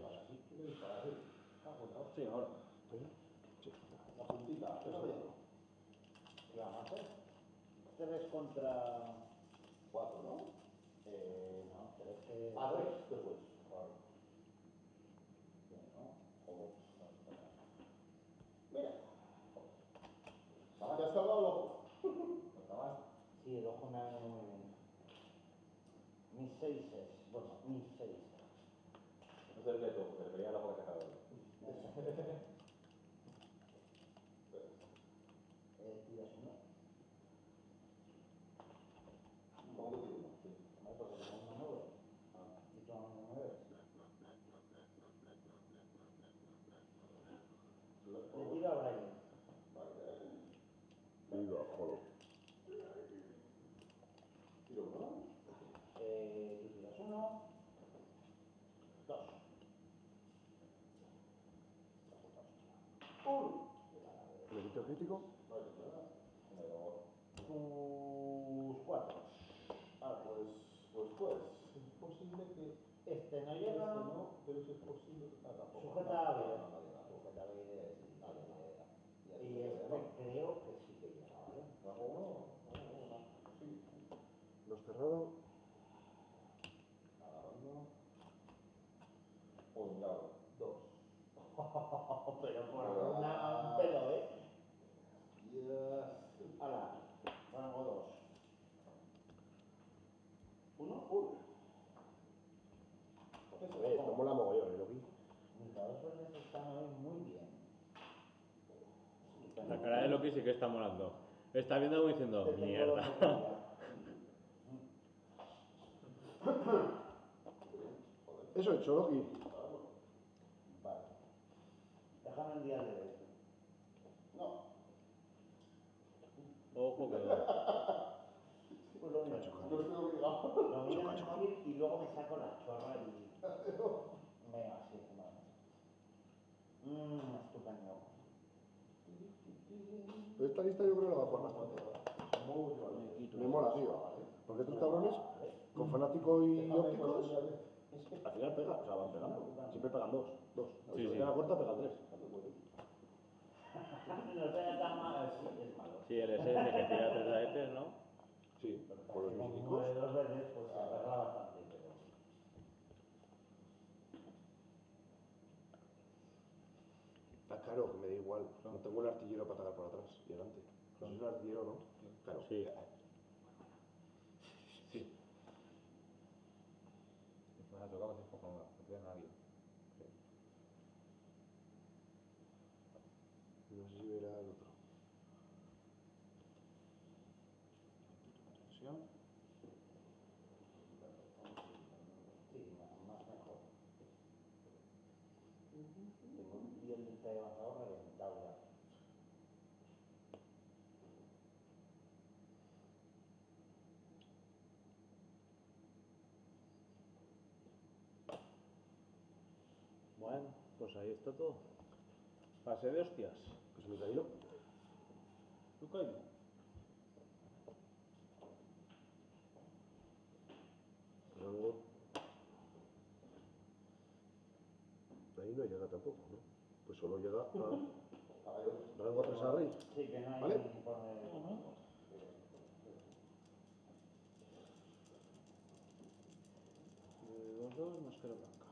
Sí, ahora.
la puntita. Eso ya.
¿Qué vamos a hacer? Tres contra...
Cuatro, ¿no?
Eh, no, tres que...
Ah, tres después.
Claro. Bien, ¿no? Joder.
Mira. Ya has cargado el ojo.
Sí, el ojo me ha venido muy bien. Mis seis es... Bueno, mis seis.
No se le veía tú, se le veía el ojo que se acaba de ver.
Eh, tiras uno.
¿Cómo que tiene uno? Sí.
Vale, porque tengo uno nueve. Y tú uno nueve. Le tiro a Brian.
Viva, joder.
Tiro uno.
Eh, tú tiras uno. Dos.
¡Uno!
¿Le quito crítico?
Tus cuatro.
Ah, pues, pues, pues, es posible que
Este no
este
llega.
no, pero eso es posible que ah, tampoco.
Sujeta a vida.
No, no, no, no, sujeta a vida es vale, vale.
Y este creo que sí que llega, ¿vale?
No, no, no, no, sí.
Dos cerrado.
Agarrando. Un lado, dos.
Pero por una, un pelo, ¿eh?
Yes.
Hala, rango dos.
Uno, uno.
Eso es, esto mola mogollón, ¿eh, Loki?
Mis dados verdes están hoy muy bien.
La cara de Loki sí que está molando. Está viendo como diciendo,
Te tengo
mierda.
los de
Eso he hecho, Loki.
Vale. Déjame el día de hoy.
No.
Ojo que
Pues lo miro.
No estoy obligado.
Lo miro en el móvil y luego me saco la chorra y... Venga, sí, vale. Mmm, estupendo.
Pero esta lista yo creo que la va a jugar bastante. Me mola, tío. Porque estos cabrones, con fanático y ópticos, al final pegan, o sea, van pegando. Siempre pegan dos. Dos.
Sí,
Si
sí.
la corta, pega tres.
No sea tan malo, sí, es malo.
sí, el S S que tira tres aetes, ¿no?
Sí, con los
Como
místicos.
de dos verdes, pues se arregla bastante, pero...
Está claro, que me da igual. No tengo el artillero para atacar por atrás y adelante. Si es un artillero, ¿no? Claro.
Sí.
Pues ha tocado así poco, no queda nadie.
No sé si verá el otro. Tensión.
Sí, más, más mejor. Tengo un tío en lista de avanzado reventado ya.
Bueno, pues ahí está todo. Pase de hostias.
Pues me caído.
¿Tú caído?
Rango. Ahí no llega tampoco, ¿no? Pues solo llega a rango tres a rey.
Sí, que no hay
¿Vale?
informe de...
Eh, dos, dos, máscara blanca.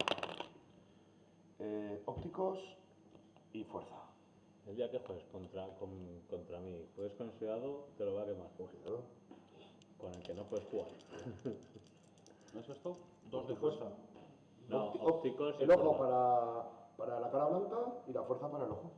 Eh, ópticos y fuerza.
El día que juegues contra, con, contra mí, juegues con ese dado, te lo va a quemar.
Cuidado.
Con el que no puedes jugar.
¿No es esto? Dos de fuerza.
No,
Ópti-
ópticos y
El ojo
fuerza.
para, para la cara blanca y la fuerza para el ojo.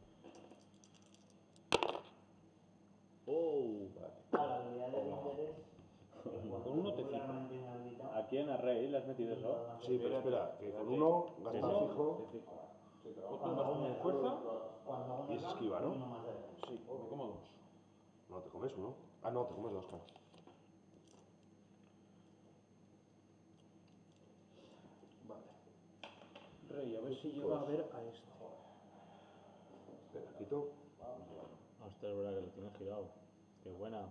Oh,
A la habilidad de interés...
Con uno te fijo.
¿A quién? ¿A Rey le has metido eso?
Sí, pero espera, que con uno gasta
Eso.
fijo
Otro más uno de fuerza.
y es esquiva, ¿no?
Sí.
Me como dos.
No, te comes uno. Ah, no, te comes dos, claro.
ver si llega a ver a este.
Espera, quito.
Hostia, es verdad que lo tienes girado. Qué buena.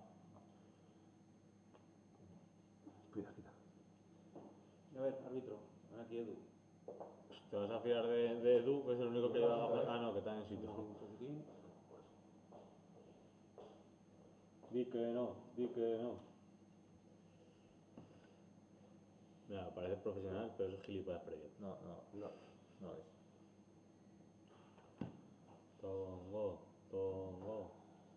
Cuida, quita.
A ver, árbitro, ven aquí Edu.
Te vas a fiar de, de Edu, que es el único que lleva gafas. Ah, no, que está en sitio.
Un poquitín.
Di que no, di que no. Mira, parece profesional, pero eso es gilipollas previo.
No, no,
No.
no es.
Tongo, tongo.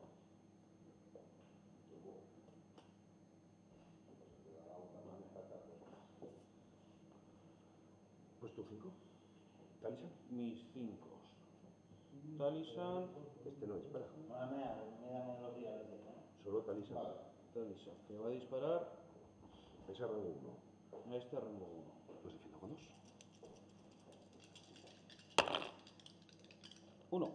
Pues tu cinco. ¿Talisan?
Mis cinco. Talisan.
Este no dispara.
Bueno, mira, mírame los días de ¿no?
Solo Talisan.
Talisan, que va a disparar
Ese rango uno.
a este rango uno.
Pues defiendo con dos.
Uno.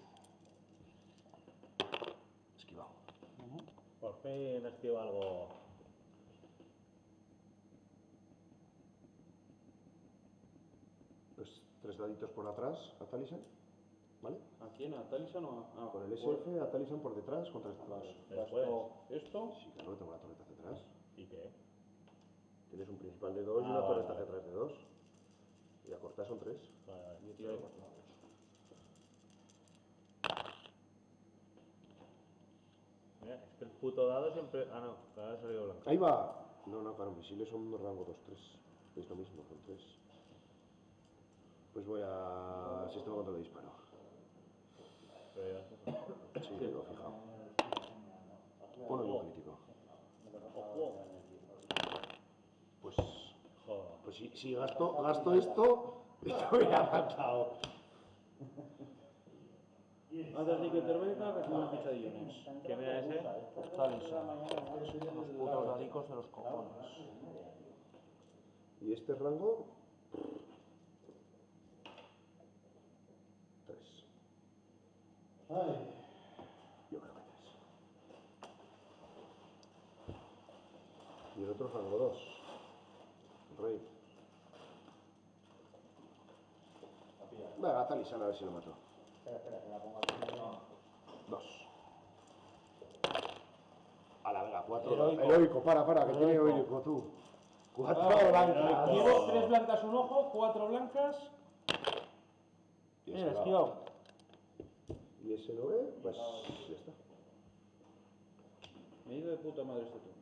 Esquivado.
Por fin esquiva algo.
Pues tres daditos por atrás a Talisan. ¿Vale?
¿A quién? ¿A Talisan o a.? Ah,
Con el S
por-
F a Talisan por detrás contra estos dos.
Después.
Esto.
Sí, claro, tengo la torreta hacia atrás.
¿Y qué?
Tienes un principal de dos y
Ah,
una
vale,
torreta
vale.
hacia atrás de dos. Y a cortar son tres.
Vale, vale.
Y tiro de cuatro.
Mira, es que el puto dado siempre. Ah, no, que ahora ha salido blanco.
¡Ahí va! No, no, claro, misiles son rango dos tres. Es lo mismo, son tres. Pues voy a sistema contra el disparo.
Pero ya está.
Sí, lo he fijado. Pon un crítico.
Ojo.
Pues,
Joder.
pues si, si gasto, gasto esto, esto me ha matado.
Antes de que intervenga, recibe una ficha de iones.
¿Quién era ese?
Talisan. Los putos dadicos de los cojones.
Y este rango. Tres.
Ay,
Yo creo que tres. Y el otro rango dos. Rey. Venga, Talisan a ver si lo mato.
Espera, espera, que la pongo aquí.
Dos. A la venga, cuatro.
Heroico.
Heroico, para, para, que tiene heroico tú. Cuatro
Ah,
blancas.
Llevo tres blancas, un ojo, cuatro blancas.
Y
Mira,
ese va.
esquivado.
Y ese no ve, pues ya está.
Me he ido de puta madre este turno.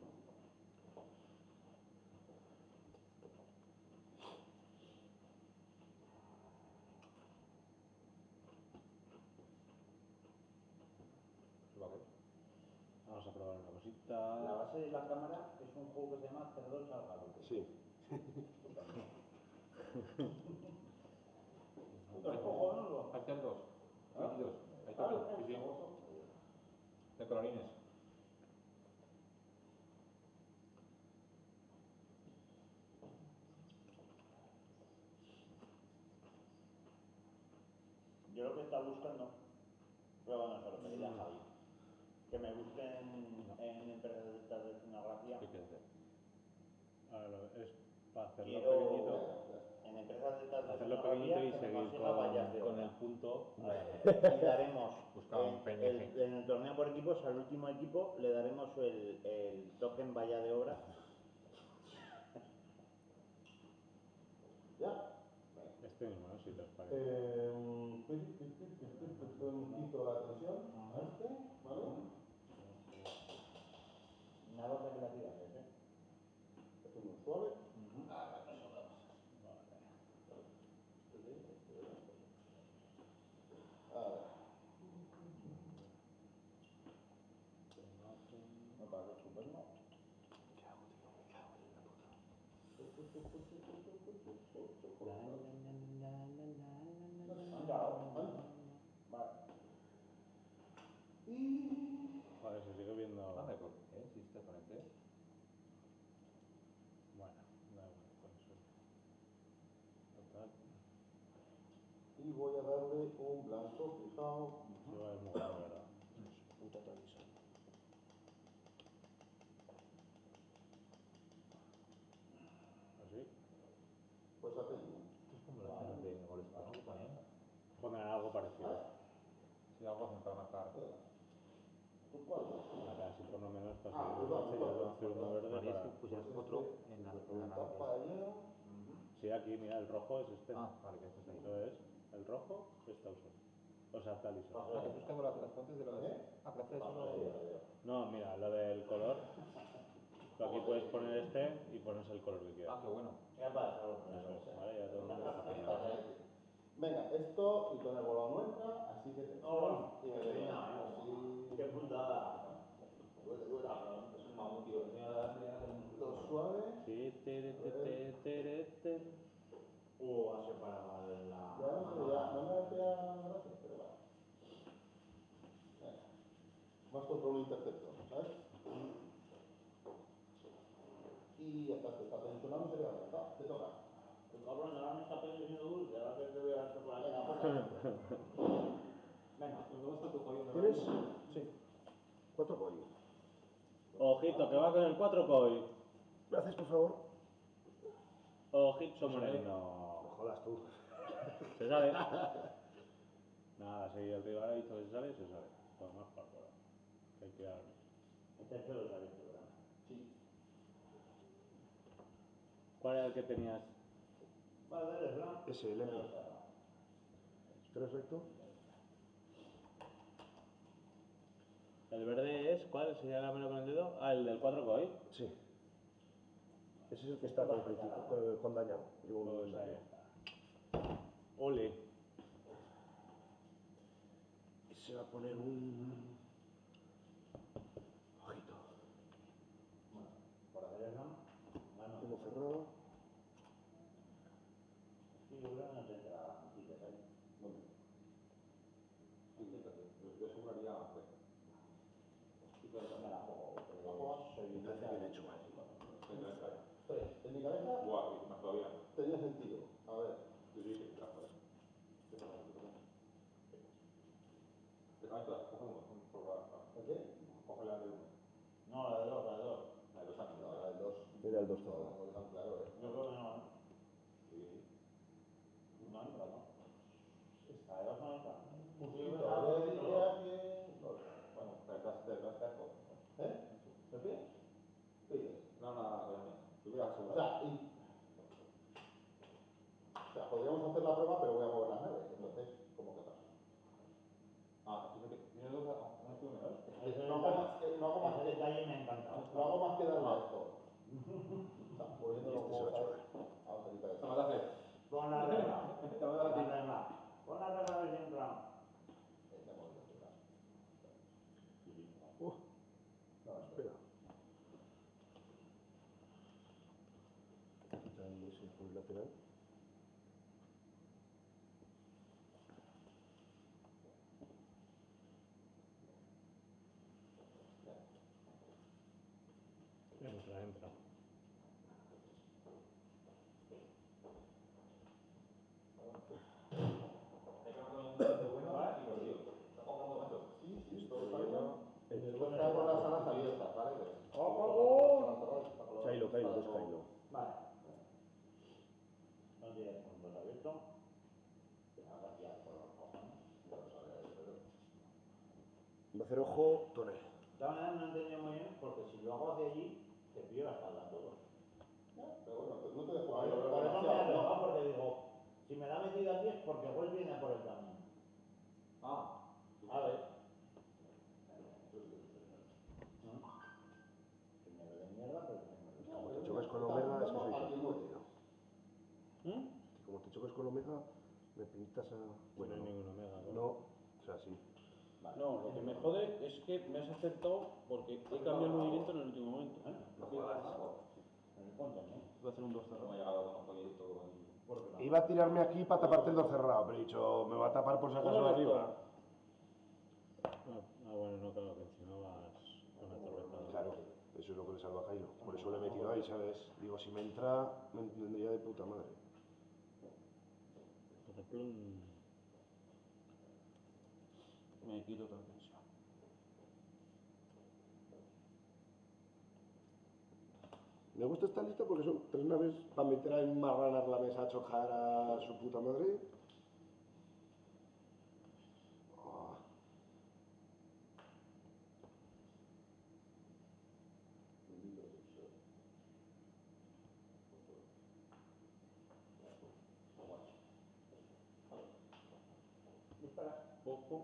Vamos a probar una
La
cosita.
base de la cámara es un juego que se llama Cerdos al Galope.
Sí.
Los cojones,
Ahí están dos. Aquí dos. Ahí está. Sí, sí. De colorines.
yo lo que estaba buscando, pero bueno, se lo pediría a Javi, que me busquen en empresas de estas de escenografía.
¿Qué quieres hacer? Ahora lo- es para hacerlo
Quiero
pequeñito.
en empresas de estas de
Hacerlo
escenografía
pequeñito y
que me
seguir
consiga vallas de
con, con
obra.
el punto.
Y daremos
Buscaba un
en,
P N G.
el, en el torneo por equipos al último equipo le daremos el, el token valla de obra.
ya.
Este mismo, ¿no? Si te os parece.
Eh, quito la atención a este, ¿vale?
Nada de creatividad, ¿eh?
Esto es muy suave. A ver.
Me parece estupendo. Vale.
Y...
Joder, se sigue viendo.
¿Dónde? ¿Por qué? Si te conecté.
Bueno, da igual, con eso. Total.
Y voy a darle un blanco fijado.
Se va a desmojar, la verdad.
Puta Talisan.
¿Así?
Pues atento.
Es como la escena de goles, ¿no?
por lo menos para
Ah,
seguir
pues
el
vamos,
coche,
vamos,
hacer uno verde
María,
para...
si pusieras otro en la, en la
Tapa
nave.
allá.
Sí, aquí, mira, el rojo es este.
Ah, vale, que estás ahí.
Eso es, el rojo es Tauson. O sea, Talison.
Ah, que buscando las, las fuentes de las...
¿Eh?
Ah, que haces
Vamos,
uno...
sí, ya veo.
No, mira, lo del color. Tú aquí puedes poner este y pones el color que
Ah,
quieras.
qué bueno.
Ya pasa, algo con
Eso,
eso.
vale, ya todo el mundo lo hace.
Venga, esto y con el bolón nuestra, así que te.
Oh,
y me
qué
venga,
pena,
así.
qué putada.
Duele, duele.
Es un mamut, tío. Tenía la idea de
Lo suave.
Ti, tere, te, te, tere, te.
Uh, ha separado mal la...
Ya no sé, ya no me hacía gracia, pero va. Venga. Vas contra un interceptor, ¿sabes? Y ya está, te está tensionando, se levanta. Va, te toca.
El cabrón, ahora me está pidiendo dulce, ahora que te voy a dar chocolate.
Venga, pues.
Venga, pues luego está tu joyo.
¿Tienes? Sí. Cuatro pollo.
Ojito, que va con el cuatro koi.
¿Me haces, por favor?
Ojito,
No
moreno.
jodas tú.
Se sale. Nada, si el rival ha dicho que se sale, se sale. Pues más para fuera. Que hay que dar.
Este es lo sabes, ¿verdad?
Sí.
¿Cuál era el que tenías?
Vale, dale, ¿verdad?
Ese, el M. ¿Tres recto?
¿El verde es? ¿Cuál? Señálamelo con el dedo. Ah, el del cuatro koi.
Sí. Ese es el que está con, con, con dañado. Llevo un
Pues ahí
daño.
está. Ole.
Y se va a poner un... Ojito.
Bueno, por hacer eso, bueno,
Uno cerrado.
sí, yo creo que no tendrá antillas ahí.
Muy bien.
Inténtate. Yo, yo aseguraría... Pues,
Sí, pero yo me la juego, porque
¿La juegas?
soy
Me parece bien hecho, vale.
venga, venga.
Tres. En mi cabeza
Buah, más todavía.
tenía sentido. A ver.
Sí, sí, que te la joder. Te toca, te toca. Te caes todas. Coge uno. Por la...
¿A qué?
Coge la de uno.
No, la de dos, la de dos.
La de dos años.
No, era el dos.
Era el dos
No,
todo.
no lo dejan claro, eh.
Yo creo que no, ¿eh?
Sí.
No entra, ¿no? Esta de dos no entra.
Justito, a ver, diría que...
Bueno, te detrás, te detrás, te detrás.
¿Eh? ¿Me pide? Pide.
No, no, no, coño. Tú voy a
O
asegurar.
sea, y... O sea, podríamos hacer la prueba, pero voy a mover las naves. Entonces, ¿cómo que pasa?
Ah, fíjate, tienes dos, no es tu menor.
No hago más que, no hago más
Ese
que,
detalle me ha encantado.
no hago más que darle a esto. O sea, poniendo los
Este se va
juegos
a
ahí. Vamos a quitar
Toma,
esto.
dale.
Pon la regla.
Te voy a dar a
Pon
ti.
la regla. Pon la regla de siempre.
Eh, ya hemos ido, ¿verdad?
Oh,
No,
espera. Quita ahí ese por el lateral.
Entra, entra.
Hay que mantener un sitio bueno y divertido. Está cómodo, macho.
sí, sí, esto está bien. Después está con las salas abiertas, ¿vale?
Cailo, cailo, dos cailo.
Vale. No tienes puntos abiertos. Ahora ya por los cojones.
Va a hacer ojo, tone.
De todas maneras no entendía muy bien porque si lo hago hacia allí, te pillo la espalda todo.
Pero bueno, no te dejo
Por
ahí.
eso, por eso me ha dejado porque digo, si me da metido aquí es porque Gol viene por el camino.
Ah.
A ver.
¿Mm?
Primero de mierda, pero primero.
Como te choques con Omega, es que soy
Aquí
tonto,
muy
tío.
¿Mm?
Que como te choques con Omega, me pintas a...
Bueno,
Bueno,
no hay
no.
ningún omega. ¿no?
No, o sea, sí.
No, lo que me jode es que me has acertado porque he cambiado el movimiento en el último momento.
No jodas.
Voy a hacer un dos
No
cerrado.
me ha llegado con un proyecto y...
Iba a tirarme aquí para taparte el dos cerrado, pero he dicho, me va a tapar por si acaso de arriba.
Ah, ah, bueno, no, claro, que encima vas con la torreta.
Claro, eso es lo que le salva a Jairo. Por eso le he metido ahí, ¿sabes? Digo, si me entra, me entendería de puta madre.
Por ejemplo, un- me quito otra tensión.
Me gusta esta lista porque son tres naves para meter a enmarranar la mesa a chocar a su puta madre. Oh.
Ojo.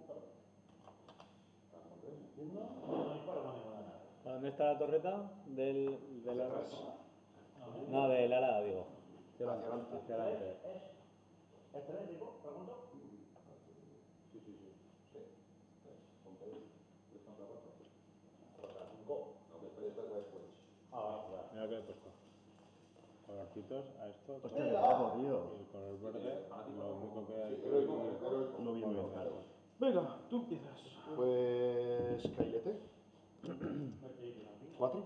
No disparo con ninguna nave.
¿Dónde está la torreta? Del, del ala? No, del ala, digo.
Hacia adelante.
Hacia adelante.
¿Es tres, digo? ¿Pregunto?
Sí, sí, sí. Sí. Con tres. ¿Tres contra cuatro? Contra cinco. Después, después, después.
Ah, vale, claro.
Mira que he puesto. Colorcitos a esto.
Hostia, qué guapo, tío.
Y el color verde, lo único que hay que
Heroico, heroico.
No viene bien claro.
Venga, tú empiezas.
Pues Cailete. Cuatro.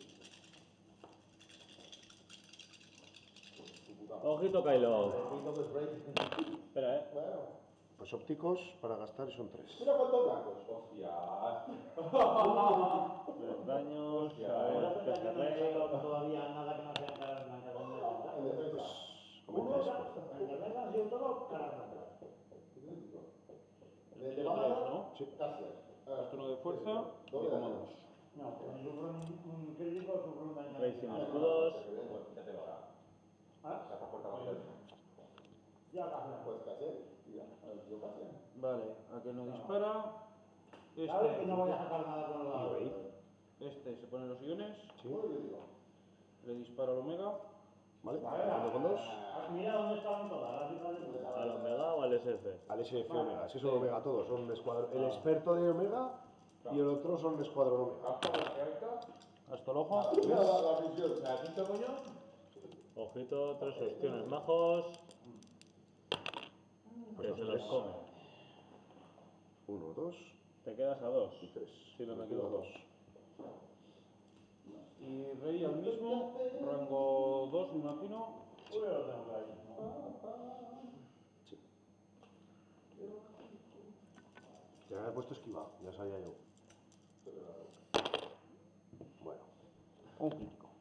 Ojito, Kylo.
Poquito de break.
Espera, eh.
Bueno.
Pues ópticos para gastar y son tres.
Mira cuántos blancos.
Hostias.
Tres daños. A
Ahora
ver,
espera que no he
P C R.
sacado todavía nada que no sea caras blancas.
En defensa.
Como
Uno,
dices,
en defensa han sido todo caras blancas.
De
Tres,
llamada,
¿no?
Sí.
Cassian.
Gasto uno de fuerza y
Doble
como
daño.
dos.
No, si sufro un, un crítico, sufro un daño.
Veis sin
adicional.
escudos.
¿Ah? Ya, Cassian.
Pues Cassian. Tira. Al tío Cassian.
Vale, a que no dispara.
Sabes que no voy a
Este,
sacar nada con los dados.
este se pone los guiones.
Bueno, yo digo.
Le disparo al Omega.
¿Vale?
A ver,
Haciendo con dos.
ah, mira dónde estaban todas las hijas de puta.
¿Al Omega o al S F?
Al S F Omega. Si son Omega todos, son escuadrón. El experto de Omega y el otro son escuadrón Omega.
Hasta el ojo.
Mira la, la misión.
¿Me has dicho, coño?
Ojito, tres opciones majos.
Pues
Que
los
se los
tres.
come.
Uno, dos
Te quedas a dos.
y tres.
Si no me
Quedo
equivoco.
dos.
Y Rey al mismo. Rango dos, me imagino.
Uy, lo tengo ahí.
Ya me he puesto esquiva, ya sabía yo. Bueno. Un crítico.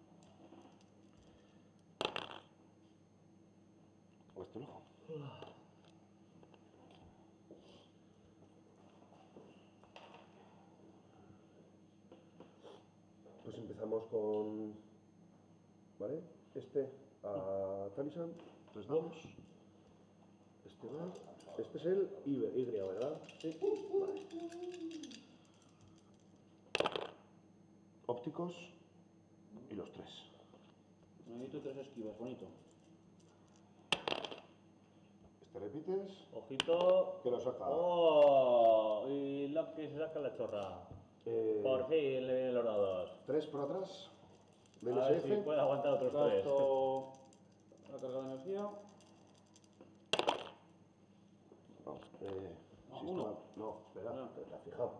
O este ojo. Pues empezamos con... ¿Vale? Este a Talisan, tres dados. Este va... Este es el Y, Y, ¿verdad? Sí. Vale. Ópticos y los tres.
Necesito tres esquivas, bonito.
Este repites,
Ojito.
que lo saca.
¡Oh! Y lo que se saca la chorra.
Eh,
Por fin le vienen los dados.
Tres por atrás. Del
A ver
S
si
F.
puede aguantar otros tres.
Gasto la carga de energía.
No, eh,
No,
sí,
uno.
estaba- no, espera,
Ah.
te has fijado.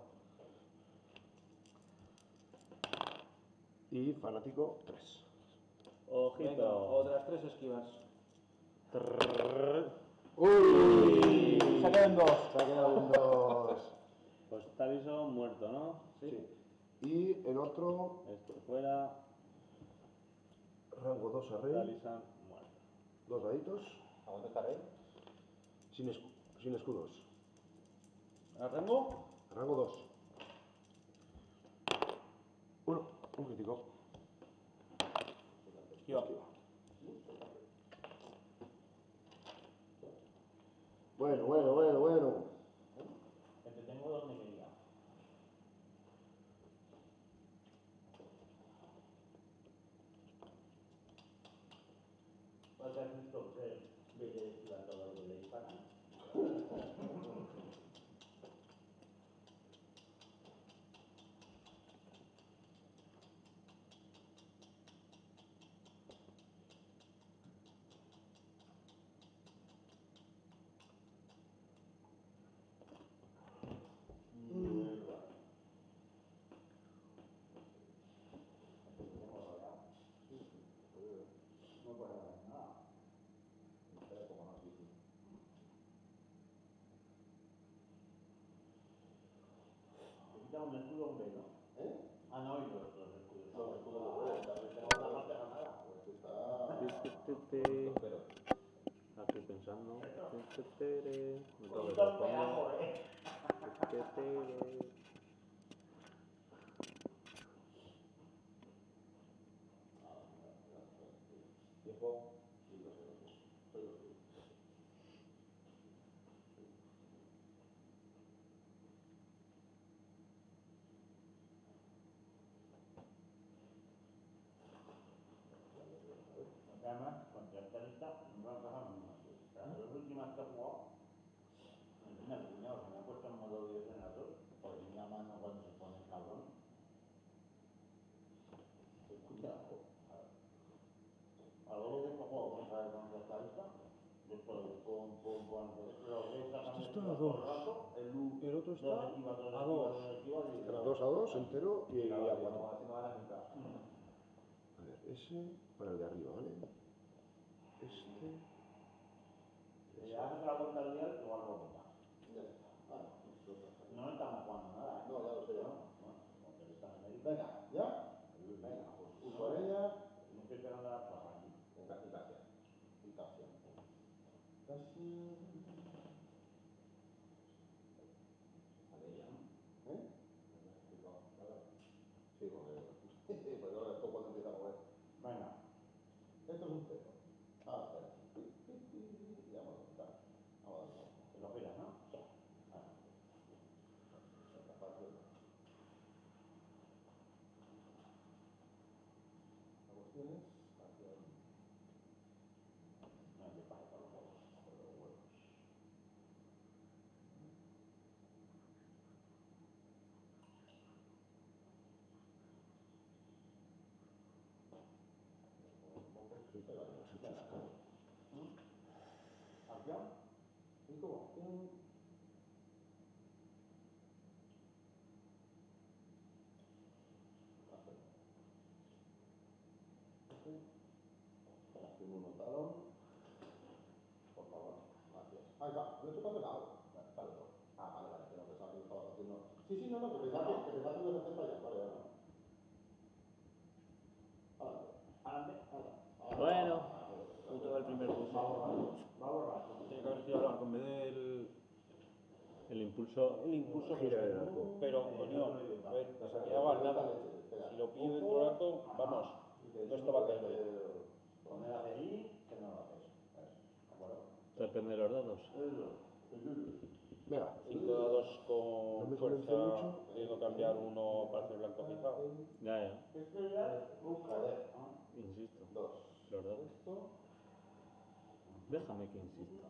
Y fanático, tres.
Venga,
Ojito.
otras tres esquivas.
Trrrr.
¡Uy!
Se ha quedado en dos.
Se ha quedado en dos.
Pues Talison muerto, ¿no?
Sí. Y el otro,
Este fuera.
rango dos a rey.
Talison muerto.
Dos daditos.
¿A dónde está Rey?
Sin, escu- sin escudos.
¿A rango?
Rango dos. Uno, un crítico.
Esquiva.
Bueno, bueno, bueno, bueno.
Que te tengo donde quería. Va a ser justo que ve que esquiva todo lo que le disparan. No puedo hacer nada.
Espera, como no, sí, sí.
Te quita un escudo o un velo.
¿Eh?
Ah, no, y los, los escudos.
Los escudos de fuera, tal vez tengo la parte ganada. Pues está...
Pero.
Aquí pensando. Me tengo que
Puto pedazo,
responder.
eh.
Tiempo. Sí, lo sé, lo sé. Soy lo sé.
Después, con, con, con los de esta también
está a
todo
dos.
el rato, el U,
El otro está
dos esquivas, dos
a
esquivas,
dos.
dos esquivas y-
Era dos a dos entero y, y a
Claro,
cuatro.
no, así no ganas nunca.
A ver, ese para el de arriba, ¿vale? Este.
Si le haces la vuelta al día, igual vomita.
Ya está. Ah, no, eso está bien.
No estamos jugando nada.
No, ya lo sé, ya.
No, bueno, porque él está en América.
Venga, ¿ya? Venga, pues uso a ella.
No estoy esperando a la plaza.
Venga, y Casia. Y Casia. Casia.
Vale, ya.
¿Eh? Sí, porque. Pues ahora esto cuando empieza a mover.
Venga.
Esto es un cero. Ah, espera. Y vamos a quitar. Vamos a darle.
Te lo giras, ¿no?
Ah. Esta parte. La cuestión es hacia el-
No hay que pagar por los huevos.
por los huevos.
¿Acción?
¿Y cómo? ¿Quién? Haciendo un notadón. Por favor, gracias. Ahí está, lo he hecho cancelado. Vale, vale, no. Ah, vale, vale, que no pensaba que estaba haciendo. Sí, sí, no, no, que pensaba que, que pensaba que lo ibas a hacer para allá. Vale, vale. Adelante.
Adelante.
Adelante.
Bueno.
Punto del primer pulso.
Va a borrar. Va a borrar.
Tiene que haber sido blanco en vez del.
El impulso.
El impulso que
Gira
es-
el arco.
Pero, coño, a ver, que hagas nada. Si lo pide dentro del arco, vamos. No estaba atento.
Poner hacia allí, que no lo haces. ¿De acuerdo?
Depende de los dados.
Venga,
cinco dados
No
con
me
fuerza,
convence mucho.
pudiendo cambiar uno para hacer blanco fijado.
Ya, ya.
Esto ya, joder, ¿no?
Insisto.
Dos.
Los dados.
Esto.
Déjame que insista.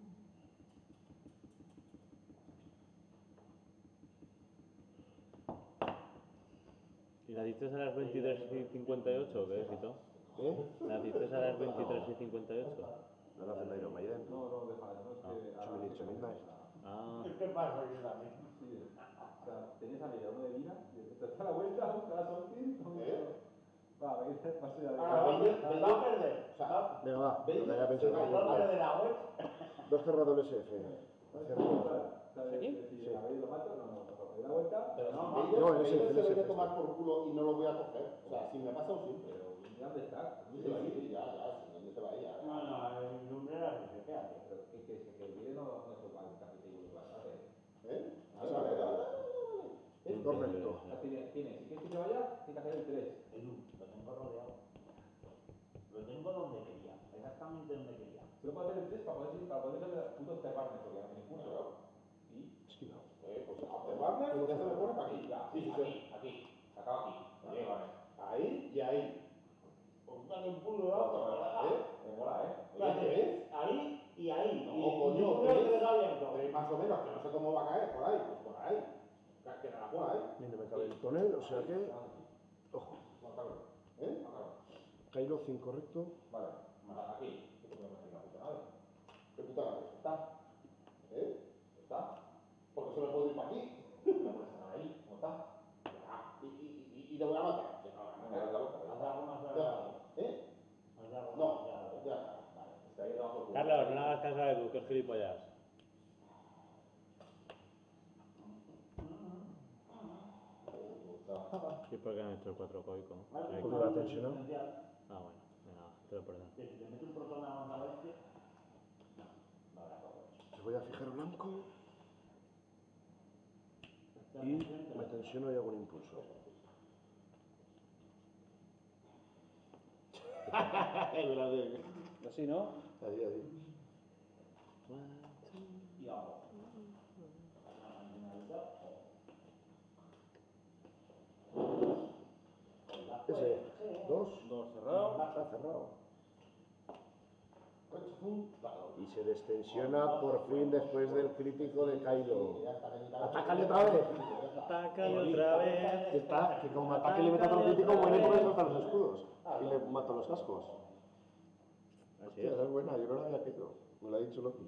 ¿Y la dices a las veintitrés y cincuenta y ocho o qué, Fito?
¿eh?
¿La dices a las veintitrés y cincuenta y ocho?
No lo hacen de Iron Maiden.
No, no, deja eso. Es que.
Two minutes to midnight.
Ah,
¿Qué pasa aquí también?
Sí, o sea, tenías a media uno de vida y te das la vuelta, buscas a Solti.
¿Eh?
Va, me dices, paso ya de.
Ah, me va a perder.
O sea,
Venga, va, lo que haya
Me va a
pensado.
perder la web.
Dos cerrados S F. Hacia arriba.
¿Sabes?
Sí.
Si a ver, lo mato, no, no, no, doy la vuelta.
pero
No,
no,
no,
Vader,
no, el
Vader
S F,
se
el
debe
S
de
F.
tomar por culo y no lo voy a coger. O sea, si me pasa un simple.
Pero, ¿dónde está?
Sí, sí, ya, ya, sí, ¿dónde se va ella?
No, no, el lumbrera dice, quédate.
Pero que, que, que el vídeo no, no es igual, casi que igual, ¿sabes?
¿Eh?
Ah,
Vale, vale, vale,
Es correcto.
O sea, tiene, tiene, si quieres que se vaya, tiene que hacer el tres.
Edu, lo tengo rodeado. Lo tengo donde quería, exactamente donde quería.
Solo puedo hacer el tres para poder, para poder hacer el punto cerrarme, porque ya tiene punto. Y.
Esquiva.
Eh, pues hacer Warner, ya se me pone para aquí.
Ya,
Sí, sí,
aquí,
sí.
aquí. Acaba aquí.
Bien.
Vale.
Ahí y ahí.
Pues dale un pulo de otro, ¿verdad?
¿Eh?
Me mola, ¿eh?
Fíjate, ahí y ahí.
No,
y,
coño,
y un brazo
tres.
de abierto.
Tres más o menos, que no sé cómo va a caer, por ahí, pues por ahí. Que que la por ahí.
Ni me cabe el tonel, o sea que. Ojo.
No, cabrón.
¿Eh?
No, cabrón.
Kylo incorrecto.
Vale. Aquí. ¿Qué podemos hacer? La puta madre.
¿Qué puta madre?
Está.
¿Eh?
Está.
Porque solo puedo ir para aquí.
La puedes dejar ahí. ¿Cómo está?
Ah, y, y, y, y le voy a matar.
Me das la vuelta.
Haz alguna
Ya
sola.
está. ¿Eh?
Haz alguna
No,
sola.
ya está.
Vale.
Está ahí debajo del culo.
Carlos, no hagas caso a Edu, que es gilipollas. ¿Y por qué han hecho el cuatro coico?
Vale,
Ahí.
Porque la tensión.
Ah, bueno, venga, va, te lo perdono.
Que si te mete un protón avanzado este, no habrá todo.
Le voy a fijar blanco
Esta
y
tensión te
me
la-
tensiono y hago un impulso.
Así, ¿no?
Ahí, ahí.
Y hago.
Ese. Dos.
Dos cerrados.
Está cerrado.
Claro.
Y se destensiona por fin después del crítico de Kylo.
Ya está, ya
¡Atácale otra vez!
Atácale otra vez.
Que está, que como ataque le meta otro crítico, muere por soltar los escudos. Y le mato los cascos.
Así
Hostia,
es.
esa es buena, yo no la había caído. Me lo ha dicho Loki.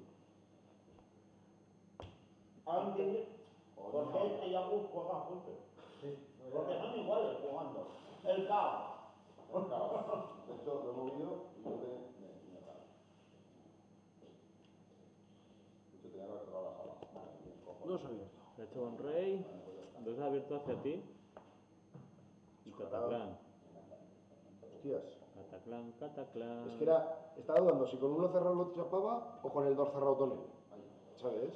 Andy, Jorge y Yagu juegan juntos. Porque son iguales jugando. El caos.
El caos. De hecho, lo he movido y no te... me, me raro. De hecho, tenía que haber cerrado la sala. Vale, bien, cojo.
Dos abierto.
Le he hecho con rey, dos abiertos hacia ti. Y cataclán.
Hostias.
Cataclán, cataclán.
Es que era... Estaba dudando si con uno cerrado lo chapaba o con el dos cerrado con él. ¿Sabes?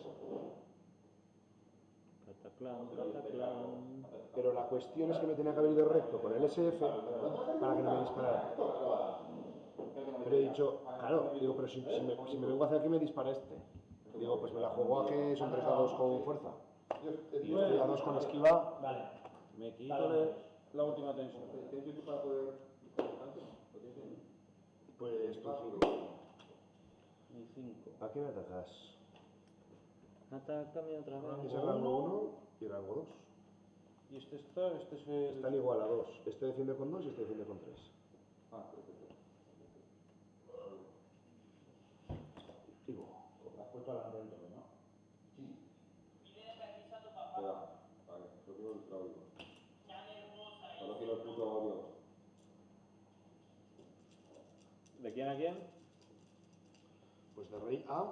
Cataclán, cataclán.
Pero la cuestión es que me tenía que haber ido recto con el S F para que no me disparara. Pero he dicho, claro, digo, pero si, si, me, si me vengo hacia aquí me dispara este. Digo, pues me la juego a que son tres dados con fuerza. Y este dados con esquiva.
Vale.
Me quito la, la última tensión.
¿Tienes YouTube para poder... antes? ¿Lo tienes ahí?
Pues tú
Y cinco.
¿A quién atacas?
Atácame otra vez.
Es el rango uno y rango dos.
Y este está, este es el...
Están igual a dos. Este defiende con dos y este defiende con tres.
Ah, perfecto.
Digo,
Has puesto delante del todo, ¿no?
Sí. Espera, vale, yo quiero el audio. Solo quiero el puto audio.
¿De quién a quién?
pues de rey a...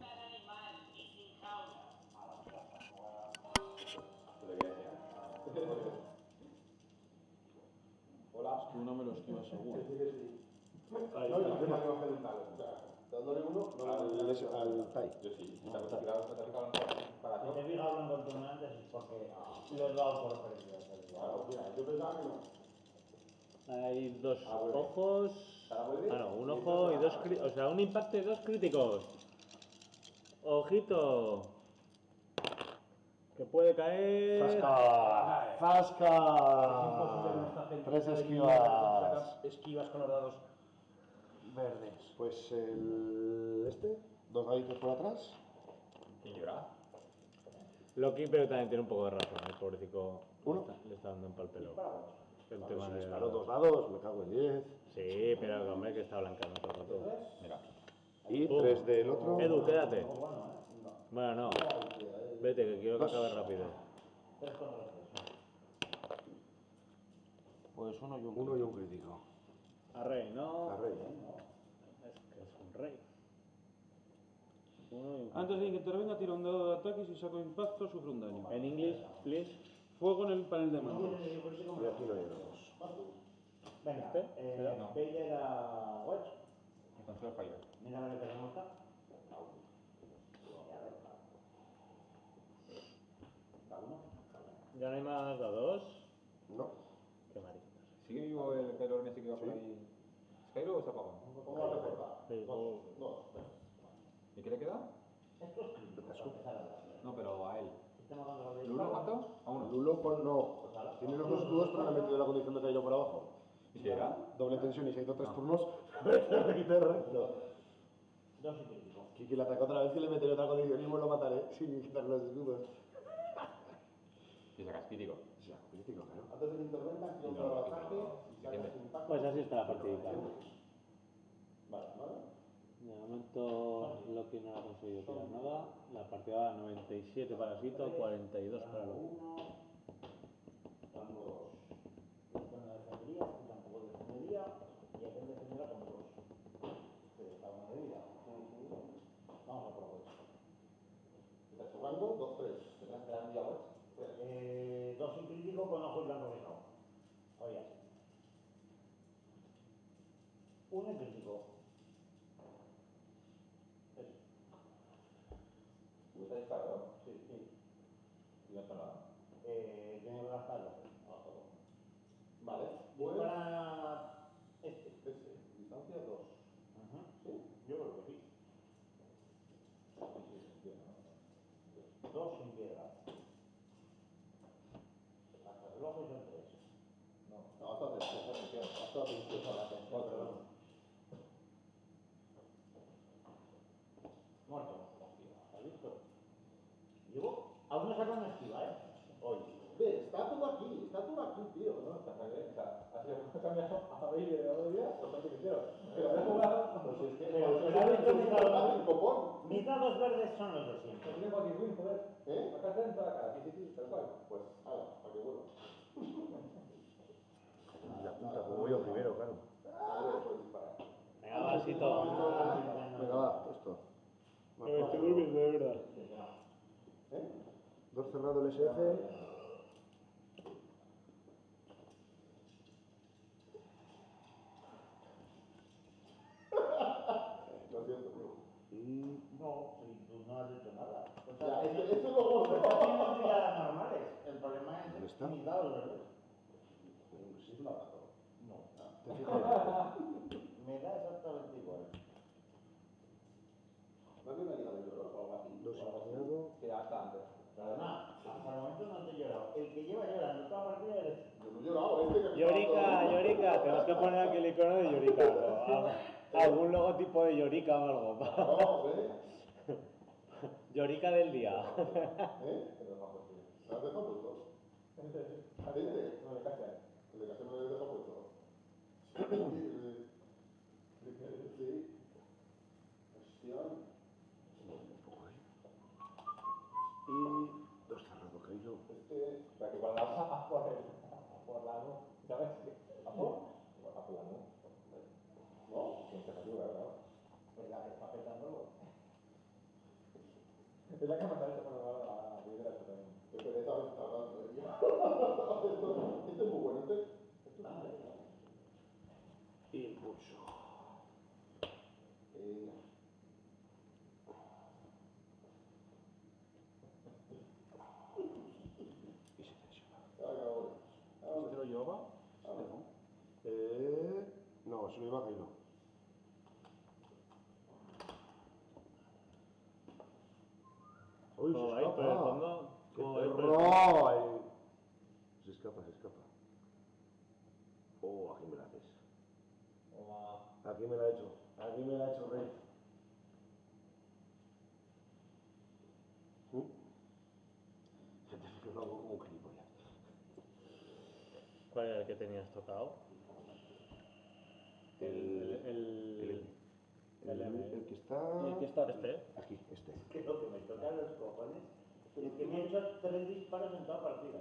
Hola.
Es que uno me lo esquiva seguro.
Ahí
No,
está
yo
el
no
tema.
tengo que hacer un talo. O sea, dándole uno, no
Al, ese- al Tai.
Yo sí. O sea, me tiraron, me tiraron para
Si
ti.
te fijas hablando con tu antes es porque lo he dado por perdido.
Claro, mira, yo pensaba que no.
Hay dos
Ah, bueno.
ojos.
¿Ahora vuelve?
Ah, no, un ojo y dos críticos. O sea, un impacto y dos críticos. Ojito. Que puede caer.
¡Zasca! ¡Zasca! Tres esquivas.
Esquivas con los dados verdes.
Pues el... este, dos daditos por atrás.
¿Quién llora?
Loki, pero también tiene un poco de razón, el pobrecito.
Uno.
Le está, le está dando un pal pelo. El
Vale,
tema
si
de.
disparo dos dados, me cago en diez.
Sí, pero hombre, que está blanqueando todo el rato.
Mira.
Y
Pum.
tres del otro.
Edu, quédate. Bueno, no. Vete, que quiero que
Dos.
acabe rápido.
Pues uno y un.
Uno y un crítico.
A rey, ¿no?
A rey.
Es que es un rey. Uno y un
Antes de que intervenga, tira un dado de ataque y si saco impacto, sufre un daño.
En inglés, please.
Fuego en el panel de manos.
Y aquí no hay dados.
Venga,
¿Este?
eh,
No.
Bayer a Watch.
Entonces fallo.
Mira a ver qué tenemos acá. Da uno.
¿Ya no hay más dados?
No.
Qué mariquitas.
¿Sigue vivo el Kylo Ren ese que iba por ahí? ¿Es Kylo o se apagó?
¿Cómo lo recuerda?
Sí, oh.
Dos, tres.
¿Y qué le queda?
Esto es crítico, para empezar a hablar.
No, pero a él.
Sistema cuando lo
¿El uno cuánto? A uno.
Lulo con no. Tiene los dos escudos, pero le ha metido la condición de caído por abajo.
¿Y si era?
Doble tensión y se ha ido tres turnos. Me quité recto.
Dos y crítico.
Kiki le ataca otra vez y le meteré otra condición y me lo mataré sin quitarle los escudos.
Si sacas crítico.
O sea, crítico, claro.
Antes de que intervenga, quiero un dado de ataque y sacas impacto.
Pues así está la partidita.
Vale, ¿vale?
De momento Loki no ha conseguido tirar nada. La partida va noventa y siete para Sito, cuarenta y dos para Loki.
Uno. Rango dos. Esto no defendería, este tampoco defendería. Y aquel defenderá con dos. Pero está una de vida. Vamos a por ocho.
¿Estás jugando? Dos, tres. ¿Tendrás que dar un día más?
Eh, dos y crítico con ojo y blanco fijado. Oye. Uno y crítico. Eso.
¿Tú estás disparado?
Sí, sí.
¿Y no está nada?
Eh, tiene que gastarlo.
Vale. Pues...
Dispara este.
Ese. Distancia dos.
Ajá.
¿Sí?
Yo creo que sí.
Sí, sí, bien, ¿no?
Dos sin piedra. Hasta el ojo y son tres.
No, no, hasta atención, atención. Hasta atención. Cuatro.
Muerto. ¿Has visto? Llevo. Aún no saca una esquiva, ¿eh? Hoy.
Ve, está todo aquí, está todo aquí, tío. ¿No? Está bien, está
sea, así he cambiado a Baile de dos días, pues no te quiero. Pero he jugado.
Pues es que.
Pero,
pues
pero ha
es
dicho
un
mis
automático,
dados,
pon.
mis dados verdes son los de
No
siempre.
tiene cualquier win, joder.
¿Eh?
Acá está en toda la cara, sí, sí, sí, tal cual.
Pues, ala, para que vuelva.
La puta, como voy yo primero, claro.
Ah, pues dispara.
Venga, vasito.
Venga, va, esto. Va,
Me estoy
cuatro.
durmiendo, de verdad.
¿Eh?
Dos cerrado el S F.
Lo siento, tío.
Y.
No, si tú no has hecho nada. O
Ya,
sea,
esto,
es
esto es lo
pues
bueno.
ya tienes tiradas normales. El problema
¿Dónde
es
está?
mis dados verdes.
Es un abrazo.
No.
¿Te fijas?
Me da exactamente igual.
¿No hay una liga de lloros o algo así?
Dos
O algo así.
inclinado.
Sí, hasta antes.
Pero nada, hasta el momento no te he llorado. El que lleva llorando toda la partida eres tú.
Yo no he llorado, este que me
Yorika,
estaba todo-
Yorika, tenemos que poner aquí el icono de Yorika. ¿No? Algo- Algún logotipo de Yorika o algo.
No, ¿eh?
Yorika del día.
¿Eh? ¿Me has dejado puesto? ¿Este?
No me casé.
El de café me lo he dejado puesto. Sí. Hostia.
Y. Dos cerrado, caído.
Este.
Para que cuando vas a por el. a por la luz, ¿sabes? ¿A por? A por la luz.
¿No?
Sin que se ayude, ¿verdad?
Pues la que está petándolo.
Es la que me sale por la primera también.
Qué pereza me está dando, eh. Esto- Este es muy bueno, este. Esto es muy bueno.
Impulso.
Venga.
Y se tensiona.
Venga, ahora.
¿Este te lo llevaba?
Ahora.
Eh. No, se lo iba a caído. Uy, se
¿Cómo vais por el
escapa.
fondo?
¡Qué
¿Cómo vais por el
perro! Ay. Se escapa, se escapa. Oh, aquí me la haces.
Toma.
Aquí me la he hecho. Aquí me la ha hecho Rey. ¿Mm? Ya te fijo, lo hago como un gilipollas.
¿Cuál era el que tenías tocado?
El,
El.
el,
El,
el,
M.
el que está.
¿Y el que está aquí?
Este.
Aquí, este.
Que lo que me toca los cojones es que me ha hecho tres disparos en toda partida.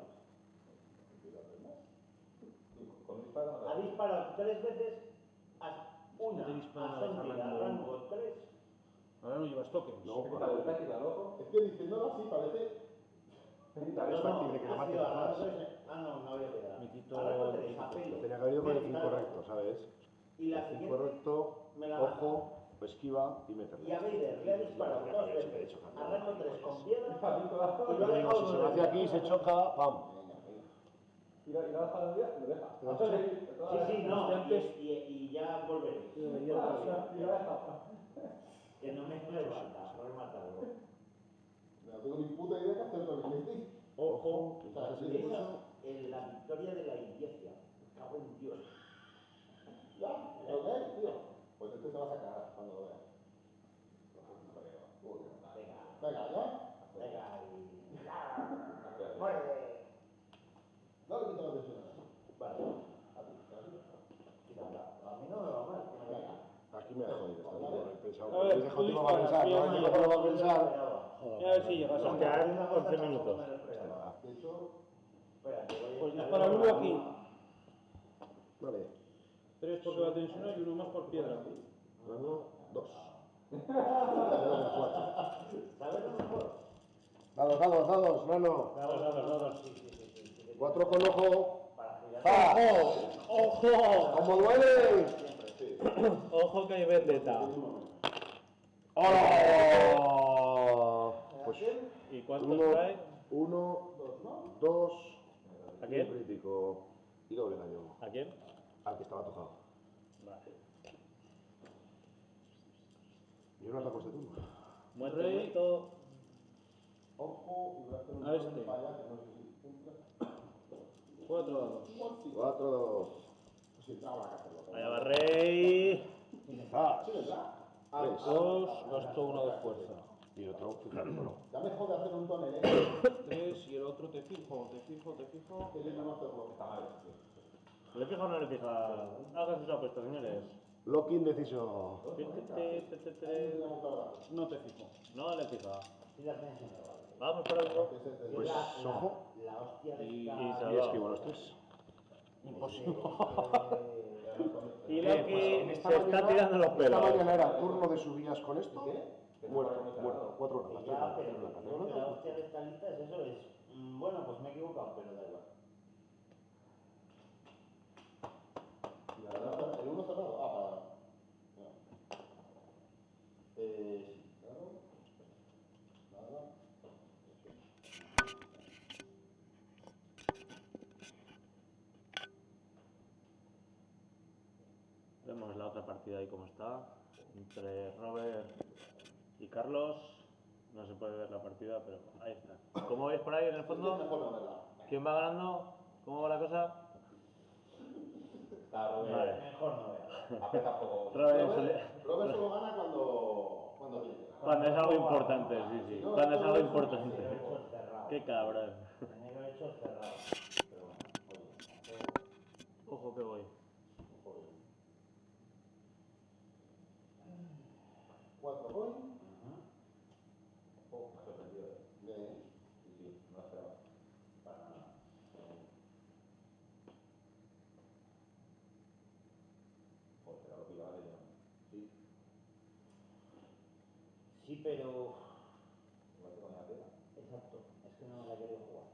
Con un disparo no
Ha
te
disparado tres veces a una,
te disparan
a
a dejar
Sondri, a
rango
rango tres.
Ahora no llevas tokens.
No,
Es que la vuelta y la loco.
Es que diciéndolo así parece.
Es factible que lo
ha
mate
sido
por
a rango
atrás.
tres. Ah, no, no había quedado.
Me quito
A rango
el-
tres, a pelo.
Tenía que haber ido con el
Me ha
cinco
quitado.
recto, ¿sabes?
Y la
El cinco
siguiente,
recto,
me la
ojo, esquiva y
y a
meterle.
Vader le ha disparado
Ya,
dos
ya, ya, ya,
veces
ya, ya,
a rango tres con piedra y
Y
lo ha
Digo,
dejado
si se lo
nueve.
hace aquí, se choca, ¡pam!
Venga, venga.
Y lo, y lo deja de día, lo deja.
¿Te das
Entonces,
Sí,
toda
sí,
la-
no,
antes-
y, y, y ya volveré.
Y otra vez.
Y lo deja.
Que no me remata, no rematarlo.
No tengo ni puta idea qué hacer con el stick.
Ojo,
O sea,
entonces
sí,
el
Esa
impulso.
es la victoria de la iglesia. Me cago en Dios.
Ya, ¿ok, tío? Pues este se va a sacar cuando lo vea. Joder.
Venga,
Venga, ¿ya?
venga y. ¡Muerde!
No le quito la tensión.
Vale,
A ti, a ti.
quítala. A mí no me va mal. que me
Venga.
venga.
Aquí me ha jodido esta vez. He pensado.
A ver,
He dejado
tú
tiempo para
disparas,
pensar,
yo
no
no
he
llego.
dejado tiempo para pensar.
A ver si llegas a
Nos quedan once minutos.
De hecho,
Espera, que voy a-
Pues dispara uno aquí.
Vale,
Tres porque va a tensionar y uno más por piedra.
uno, dos.
¿Sabes lo mejor?
Dados, dados, dados, mano.
Dados, dados, dados.
Sí, sí, sí, sí, sí.
Cuatro con ojo.
Para girar.
¡Ah!
¡Ojo!
¡Como duele!
¡Ojo que hay vendetta!
¡Oh! Pues
¿Y cuántos
uno,
trae?
uno, dos,
¿A
y
quién?
un crítico y doble daño.
¿A quién?
Al que estaba tocado.
Vale.
Yo no ataco este turno.
Muerto,
Rey.
muerto.
ojo, y voy a hacer un
A este.
para allá, que no sé si entra.
Cuatro dados.
Cuatro, dos.
Si entraba la casa, lo
Allá va Rey.
¡Zas!
Sí, ¿verdad?
Tres.
Dos, gasto uno de fuerza.
Y el otro, fíjate, bueno.
Ya me jode hacer un tonel, ¿eh?
Tres y el otro te fijo, te fijo, te fijo.
Que yo no hacerlo.
Está mal.
¿Le fija o no le fija? Hagan sus apuestas, señores.
Loki indeciso.
No te fijo.
No le fija.
Sí, la tienes en el barrio.
Vamos por algo.
Pues,
la, la-
ojo.
La hostia de
Y-
esta-
y
Y
salvado.
esquivo los tres.
Imposible.
Y
Bien,
Loki
pues, esta
se está
mañana-
tirando los
Esta
pelos.
mañana era turno de subidas con esto. Muerto, muerto. Cuatro horas. Tres
Ya,
horas.
pero
Tres horas.
yo creo que la hostia de esta lista es eso, es... mm, Bueno, pues me he equivocado, pero da igual.
El uno cerrado. Ah, para. No. Eh, sí, claro. Nada.
Vemos la otra partida ahí como está. Entre Robert y Carlos. No se puede ver la partida, pero ahí está. ¿Cómo veis por ahí en el
Es que es
fondo?
mejor no verla.
¿Quién va ganando? ¿Cómo va la cosa?
Claro,
Vale.
Mejor no veas.
aprieta poco.
Robert,
Robert, Robert solo gana cuando, cuando tiene.
cuando es algo importante, sí, sí. Cuando es algo importante.
Pero hecho cerrado.
Qué cabrón.
Tenía que haber hecho cerrado. Pero bueno, oye,
Ojo que voy.
Joder. Cuatro points.
Oh, me ha sorprendido, eh.
Bien.
Sí, sí, no lo esperaba.
para nada.
Joder, pero lo pillaba de lleno.
Sí.
Sí, pero...
Igual que con la tela.
Exacto, es que no me la quiero jugar.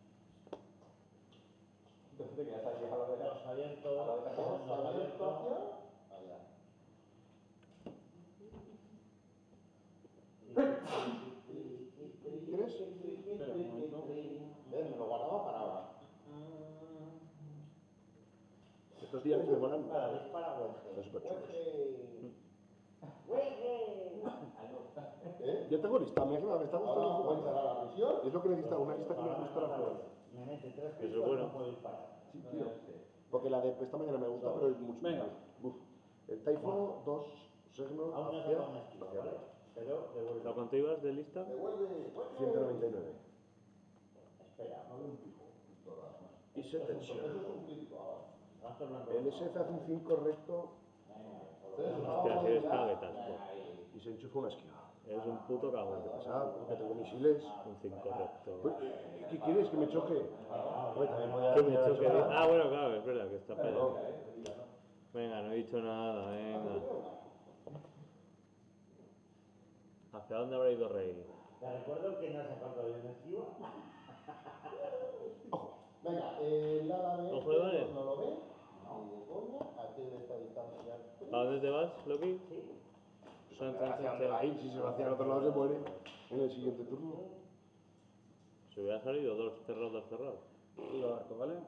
Entonces te quedas ahí a la de
Los abiertos,
A la de casa.
los
Vamos a ver
abiertos...
hacia allá.
¿Quieres?
Espera un momento.
Eh, me lo guardaba para ahora.
Estos días me molan.
Para, es para
Son
Wedge.
súper chulos.
Wedge.
¿Eh?
Ya tengo lista, me, me está gustando
Ahora voy a
jugar.
cerrar la prisión.
Es lo que necesitaba, una lista que me gustara jugar.
Me mete tres
Eso
críticos,
es bueno.
no puedo disparar.
Sí, tío. Porque la de esta mañana me gusta, pero es mucho.
Venga.
Uf. El Taifo, dos signos
Aún no
hacia,
saco una esquiva,
hacia
¿vale?
arriba.
Pero devuelvo.
¿Lo cuánto ibas de lista?
Devuelve.
ciento noventa y nueve.
Espera, no veo un pico.
Y se tensión.
Eso es un crítico ahora.
Gasto blanco.
El S F hace un cinco recto
Hostia, sí está, ¿qué tal?
y se enchufa una esquiva.
Es un puto cagón.
¿Qué pasa? Porque tengo misiles.
Un cinco recto.
Pues, ¿qué quieres? ¿Que me choque? Hombre, también podía
Que me
haber
choque.
chocado.
Ah, bueno, claro, es verdad que está pegado. Venga, no he dicho nada, venga. ¿Hacia dónde habrá ido Rey?
Te recuerdo que no hace falta de una esquiva.
Venga, el ala de
Ojo de vale.
no lo ve. Ni de coña. Aquí en esta distancia.
¿A dónde te vas, Loki?
Sí.
San, san,
¿Hacia
san,
dónde va a
san.
ir? Si se va hacia el otro lado se muere en el siguiente turno.
Se hubiera salido dos cerrados, dos cerrados.
Y lo harto, ¿vale?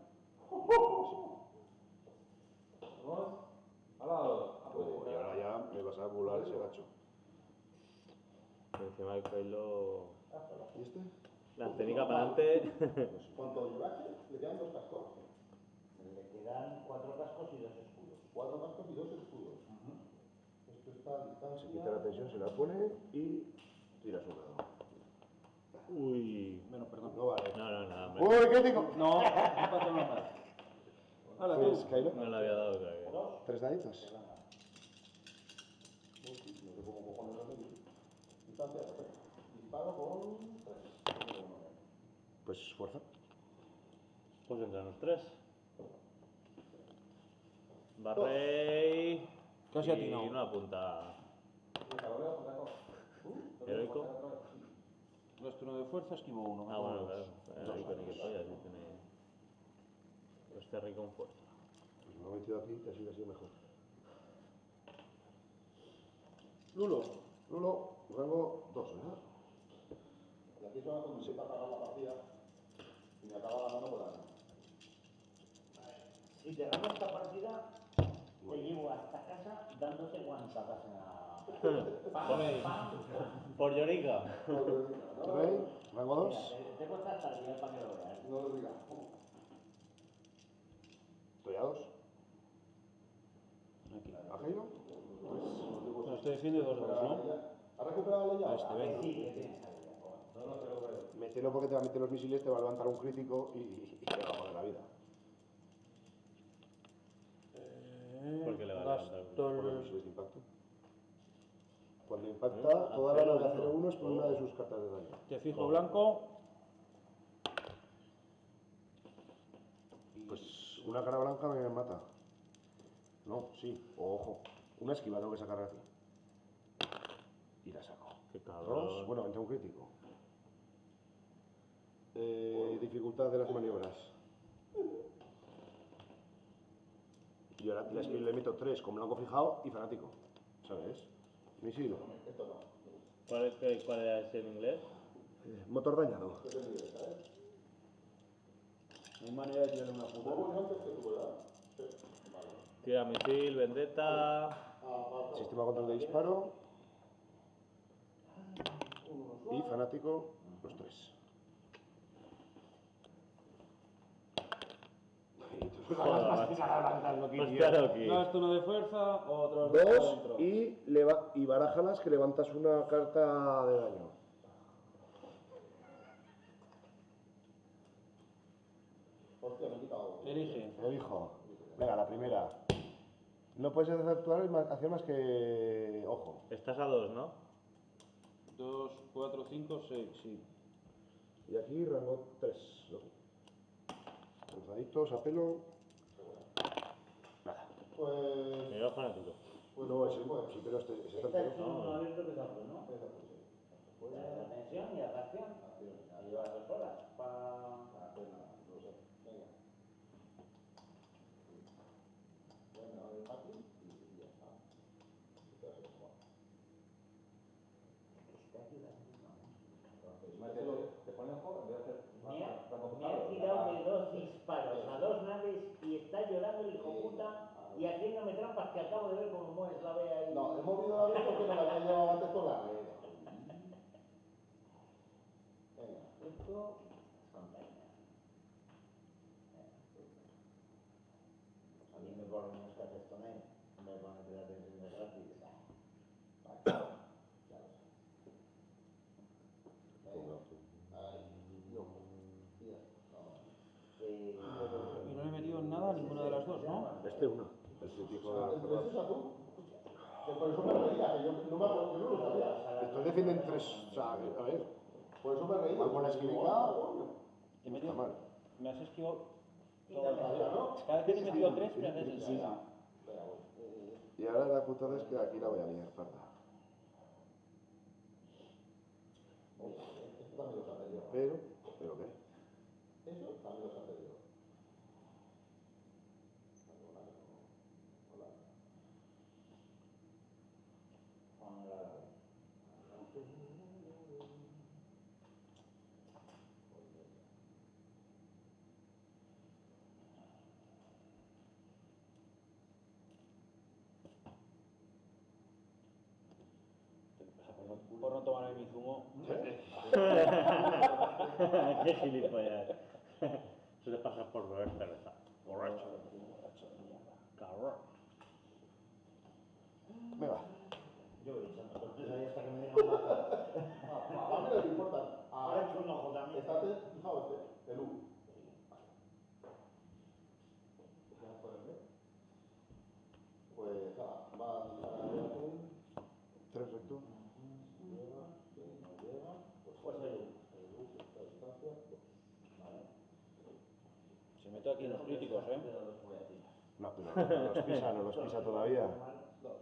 Vamos. Al lado.
Oh, y ahora ya me vas a volar ese gacho.
Encima el Kylo...
¿Y este?
La antenica para adelante.
¿Cuánto llevaste? Le quedan dos cascos.
Le quedan cuatro cascos y dos escudos.
Cuatro cascos y dos escudos. Esto está a distancia.
Se quita la tensión, se la pone y tiras un dado.
Uy.
Bueno, perdón.
No vale.
No, no, no, hombre.
¡Uy, crítico!
No, no pasa nada. Hala,
Pues,
tú.
Kylo,
No le había dado todavía.
tres daditos.
No sé cómo cojones lo metí. Distancia, perfecto. Disparo con tres.
Pues fuerza.
Pues entre los tres. Barrey.
Casi
y
atinado.
no apunta.
Venga, lo veo, Juanjo.
Heroico.
Gasto uno de fuerza, esquivo uno.
Ah, bueno, claro. Heroico ni que polla, sí tiene. Pues Terry con fuerza.
Pues me lo he metido aquí, que así ha sido mejor.
Lulo.
Lulo, rango dos, ¿verdad?
Y aquí es cuando se va a acabar la partida. Y me acaba ganando por la.
Si te gano esta partida, te llevo hasta casa dándote guantadas en la...
Por Llorica.
Rey, rango
Mira,
dos.
te, te cuesta hasta el día para que lo veas.
No lo digas.
Estoy a dos.
Aquí.
¿A Jairo?
No, estoy defiende dos dos, ¿no?
¿Ha recuperado la llave?
Este, venga.
Sí, que tienes ahí.
Mételo porque te va a meter los misiles, te va a levantar un crítico y, y te va a joder la vida. por los misiles de impacto. Cuando impacta, toda la nave a cero uno es por una de sus cartas de daño.
Te fijo blanco.
Pues una cara blanca me mata. No, sí, o ojo. Una esquiva tengo que sacar aquí. Y la saco.
Qué
Dos,
cabrón.
bueno, entre un crítico. Eh, dificultad de las maniobras. Y ahora la skill le meto tres con blanco fijado y fanático. ¿Sabes? Misil.
Esto no.
¿Cuál es, qué- cuál era ese en inglés?
Eh, motor dañado.
¿Qué te dices, sabes?
No hay manera de tirarle una puta.
¿Cómo antes que tú, verdad? Sí. Vale.
Tira misil, vendetta.
Ah, falta.
Sistema control de disparo. Y fanático, los tres.
Pues claro que.
Gasto uno de fuerza, otro de
Dos
dentro.
y, leva y barájalas que levantas una carta de daño.
Hostia, me he quitado.
Elige.
Elijo. Venga, la primera. No puedes efectuar más- hacer más que ojo.
Estás a dos, ¿no?
dos, cuatro, cinco, seis, sí.
Y aquí rango tres. Cruzaditos a pelo. Nada.
Pues.
Mira, fanático.
Pues
No, ese,
pues,
sí, pero este, ese está
Esta es
entero.
uno abierto que se abre, ¿no?
esa, pues, sí. Pues,
La tensión y la reacción. Y lleva dos horas para...
pues nada, no sé. Venga. Venga, a ver, aquí y ya está. Esto es igual.
Te pones juego en vez de hacer.
Me ha, me ha tirado de dos disparos a dos naves y está llorando el hijo puta y haciéndome trampas que acabo de ver como mueves la vea ahí.
No, hemos movido la vez porque me la había llevado antes por la red. Venga.
Esto es container. A mí me por lo menos que haces con él. Me pone que la tensión de gratis.
Vale. Ya lo sé. Venga. Ahí. Yo. Tira. No.
Eh,
Y no le he metido en nada a ninguna de las dos, ¿no?
Este uno. El crítico
Ah,
de
¿entonces esa tú? Que por eso me reía, que yo no me acuerdo, yo no lo sabía.
Estos defienden tres. O sea, a ver,
Por eso me reía.
Va con la esquivita.
Te he
está
metido,
mal.
me has esquivado todo el
Quítame ya, ¿no?
Cada vez que te he metido tres, me haces el
Venga, voy.
Y ahora la putada es que aquí la voy a liar, parda.
Esto también lo sabe yo.
Pero, ¿pero qué?
Eso también lo sabe yo. Hola.
con la...
Por no tomarme mi zumo.
Qué gilipollas. Eso te pasa por beber cerveza. Borracho. Cabrón.
Venga.
Yo he dicho, nosotros ahí hasta que me digan matar.
A mí no me importa.
Ahora he hecho un ojo también.
¿Estate fijado este? El U. Pues nada, va a disparar un.
Tres recto.
Llega, sí, no llega. Pues
Pues el U.
el U, esta distancia, dos.
Vale.
Se meto aquí en los críticos, ¿eh?
Pero los voy a tirar.
No, pero no los pisa, no los pisa todavía.
Dos.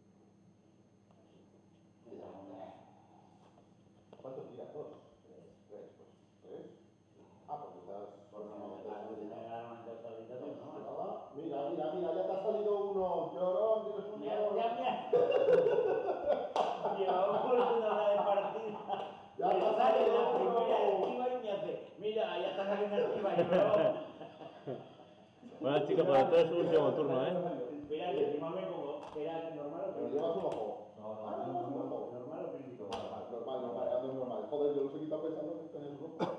¿Cuánto tiras? Dos. Tres. Tres, pues. Tres. Ah, porque estás.
Por no me dejar de tener armas de otra habitación, ¿no?
Nada. Mira, mira, mira, ya te ha salido uno. Llorón, tienes un
Ya,
llorón.
ya me ha... Llevamos una hora de partida.
Ya
Me
te ha
sale
salido
la primera
uno.
esquiva y me hace, mira, ya está saliendo esquiva y yo...
Bueno chicos, pues todo es su último turno, ¿eh?
Espera, que encima me como, era normal o
Pero
crítico.
llevas un ojo.
No, no,
Ah,
no,
no, no, no.
Normal o crítico.
Normal, normal, normal, hazlo normal. Joder, yo los he quitado pensando que tenías un ojo.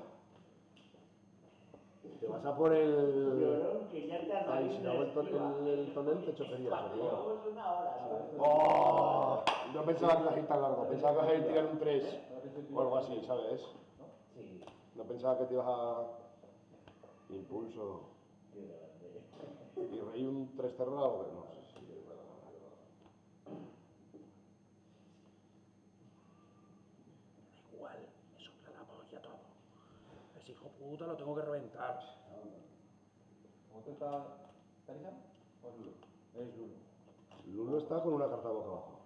Te vas a por el...
Llorón, que ya te ha
Ay,
salido
si no hago el, ton-
esquiva.
el, el tonel te chocaría.
Llevamos una hora, ¿sabes?
¡Oh! No pensaba que iba a ir tan largo, pensaba que ibas a ir a tirar un tres o algo así, ¿sabes?
Sí.
No pensaba que te ibas a... Impulso. Y reí un tres cerrado, pero no sé si...
puta, lo tengo que reventar.
¿Otro está Talisan o es Lulu?
Es Lulu.
Lulu está con una carta boca abajo.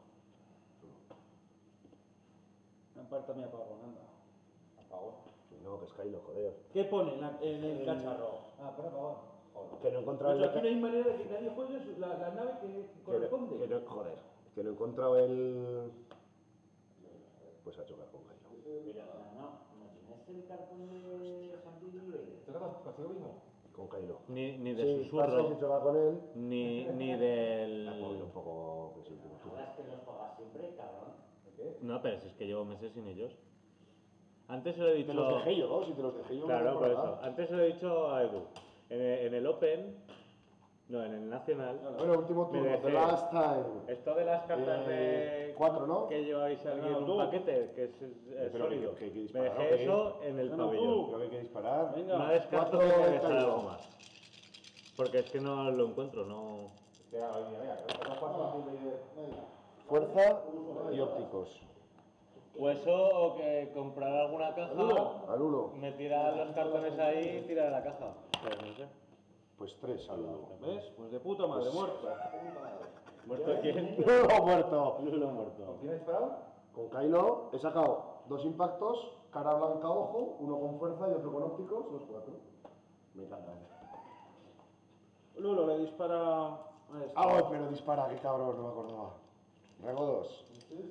Me aparta mi apagón, anda.
Apagón.
No, que es Kylo, joder.
¿Qué pone en, la- en el cacharro?
Ah, pero apagón. Joder.
Que no he encontrado
Pues
el...
aquí no hay manera de que nadie juegue su- la, la nave que
que no-
corresponde.
que no- joder, que no he encontrado el... Pues a chocar con Kylo.
Pero no, no tienes el cartón de Santi Libre.
¿Te quedas consigo mismo?
Con Kylo.
Ni, ni de
Sí, pasa
susurro,
y chocar con él.
ni, ni
Me ha
del...
movido un poco... que sí, último turno.
Ahora es que los juegas siempre, cabrón.
¿De qué?
No, pero si es que llevo meses sin ellos. Antes se lo he dicho...
Te los dejé yo, si te los dejé yo.
Claro,
no
por
nada.
eso. Antes se lo he dicho a Edu. En el, en el Open, no, en el Nacional,
Bueno, último
Me
turno,
dejé-
the last time.
esto de las cartas
Eh,
de...
cuatro, ¿no?
Que lleváis aquí en
Venga,
un
tú.
paquete, que es, es
Pero
sólido.
que- que hay que
Me
disparar,
dejé
¿o qué?
eso en el
Venga,
pabellón.
tú.
Creo que hay que disparar.
Venga.
No descarto
Cuatro
que me
de
dejar
Kylo.
algo más. Porque es que no lo encuentro, no...
Mira, mira, mira. Tengo cuatro Santi Líder.
Fuerza y ópticos.
O eso, o que comprar alguna caja,
Al uno.
me tira los cartones ahí y tira de la caja. Pues no sé.
Pues tres al uno.
¿Ves? Pues de puta madre, muerto.
¿Muerto quién?
¡No, muerto!
Lulo muerto.
¿Con quién has disparado?
Con Kylo he sacado dos impactos, cara blanca, ojo, uno con fuerza y otro con ópticos, los cuatro. Me encanta.
Lulo le dispara a este.
Ah, oh, pero dispara, qué cabrón, no me acordaba. Rango dos.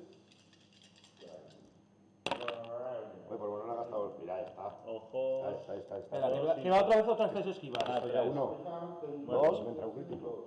Uy, por bueno no ha gastado. Mira, ya está.
Ojo.
Ahí está, ahí está, ahí está.
Espera, que va- que va otra vez otras tres esquivas.
Ah,
Mira,
tres.
uno, dos, me entra un crítico.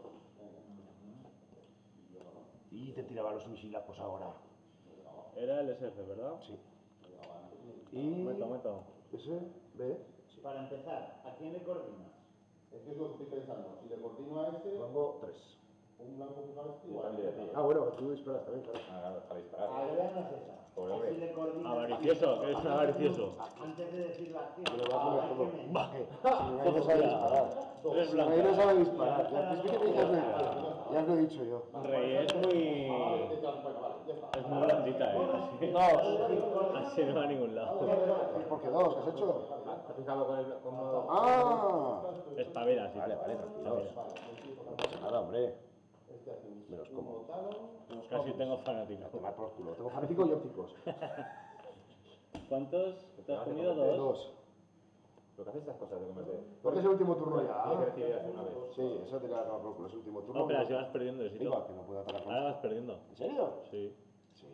Y te tiraba los misilazos ahora.
Era el S F, ¿verdad?
Sí. Y...
Meto, meto.
Ese, B.
Para empezar, ¿a quién le coordinas?
Es que es lo que estoy pensando. Si le coordino a este,
Rango tres.
un blanco fijar este
Yo
igual.
también le
Ah, bueno, tú disparas también, claro.
Ah, claro, para disparar.
La idea no es esa.
Pobre
Es
hombre.
si le coordinas...
Avaricioso, que es un avaricioso.
Antes de decir la acción.
Yo le voy a poner
Ah,
todo.
que me-
Va, que si no no sabe disparar.
Eres
Si no
blanca.
no sabe disparar. Ya, es que ya, os lo- ya os lo he dicho yo.
Rey es muy... Es muy blandita, ¿eh? Así,
No,
así no va a ningún lado.
Pues porque dos, ¿qué has hecho?
¿Te has fijado con el con modo-
¡Ah!
Espabila, sí.
Vale, vale, tranquilos. No pasa nada, hombre. Me los como.
Casi tengo fanático.
A tomar por culo. Tengo fanáticos y ópticos.
¿Cuántos te has comido? Dos.
Dos.
Lo que haces estas cosas de comerte.
Porque es el último turno
Tiene que
ya.
recibir hace una vez.
Sí, eso te queda por culo. Es el último turno.
No, pero si vas perdiendo,
Venga,
Esito.
que no puedo atacar con
Ahora
esto.
vas perdiendo.
¿En serio?
Sí.
Sí.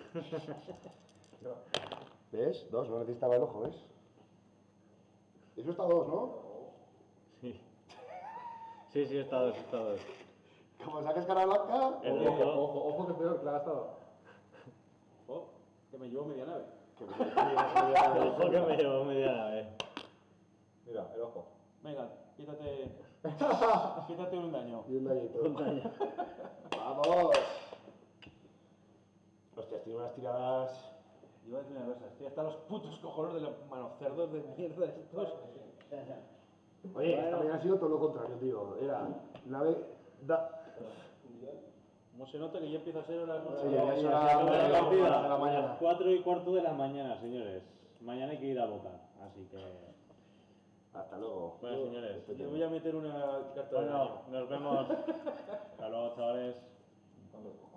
¿Ves? Dos, no necesitaba el ojo, ¿ves? Eso está dos, ¿no?
Sí. Sí, sí, está dos, está dos.
Como saques cara blanca,
El
Ojo,
rico.
ojo, ojo, que peor, que la ha gastado.
oh, que me llevo media nave.
que me me-
Ojo que me llevo media nave.
Mira, el ojo.
Venga, quítate. Quítate un daño.
y un dañito.
Un daño.
¡Vamos! Hostias, tiene unas tiradas.
Yo voy a decir una cosa, estoy hasta los putos cojones de los manocerdos de mierda estos.
Oye, esta mañana ha sido todo lo contrario, tío. Era nave. Da...
Como se nota que ya empieza a ser hora
Sí,
de
ya es hora
Ya
de
se
la
acabó
partida
la-
de la mañana.
las cuatro y cuarto de la mañana, señores. Mañana hay que ir a votar, así que...
Hasta luego.
Bueno, señores.
Yo voy a meter una carta de daño.
Bueno, nos vemos. Hasta luego, chavales.
Cuando-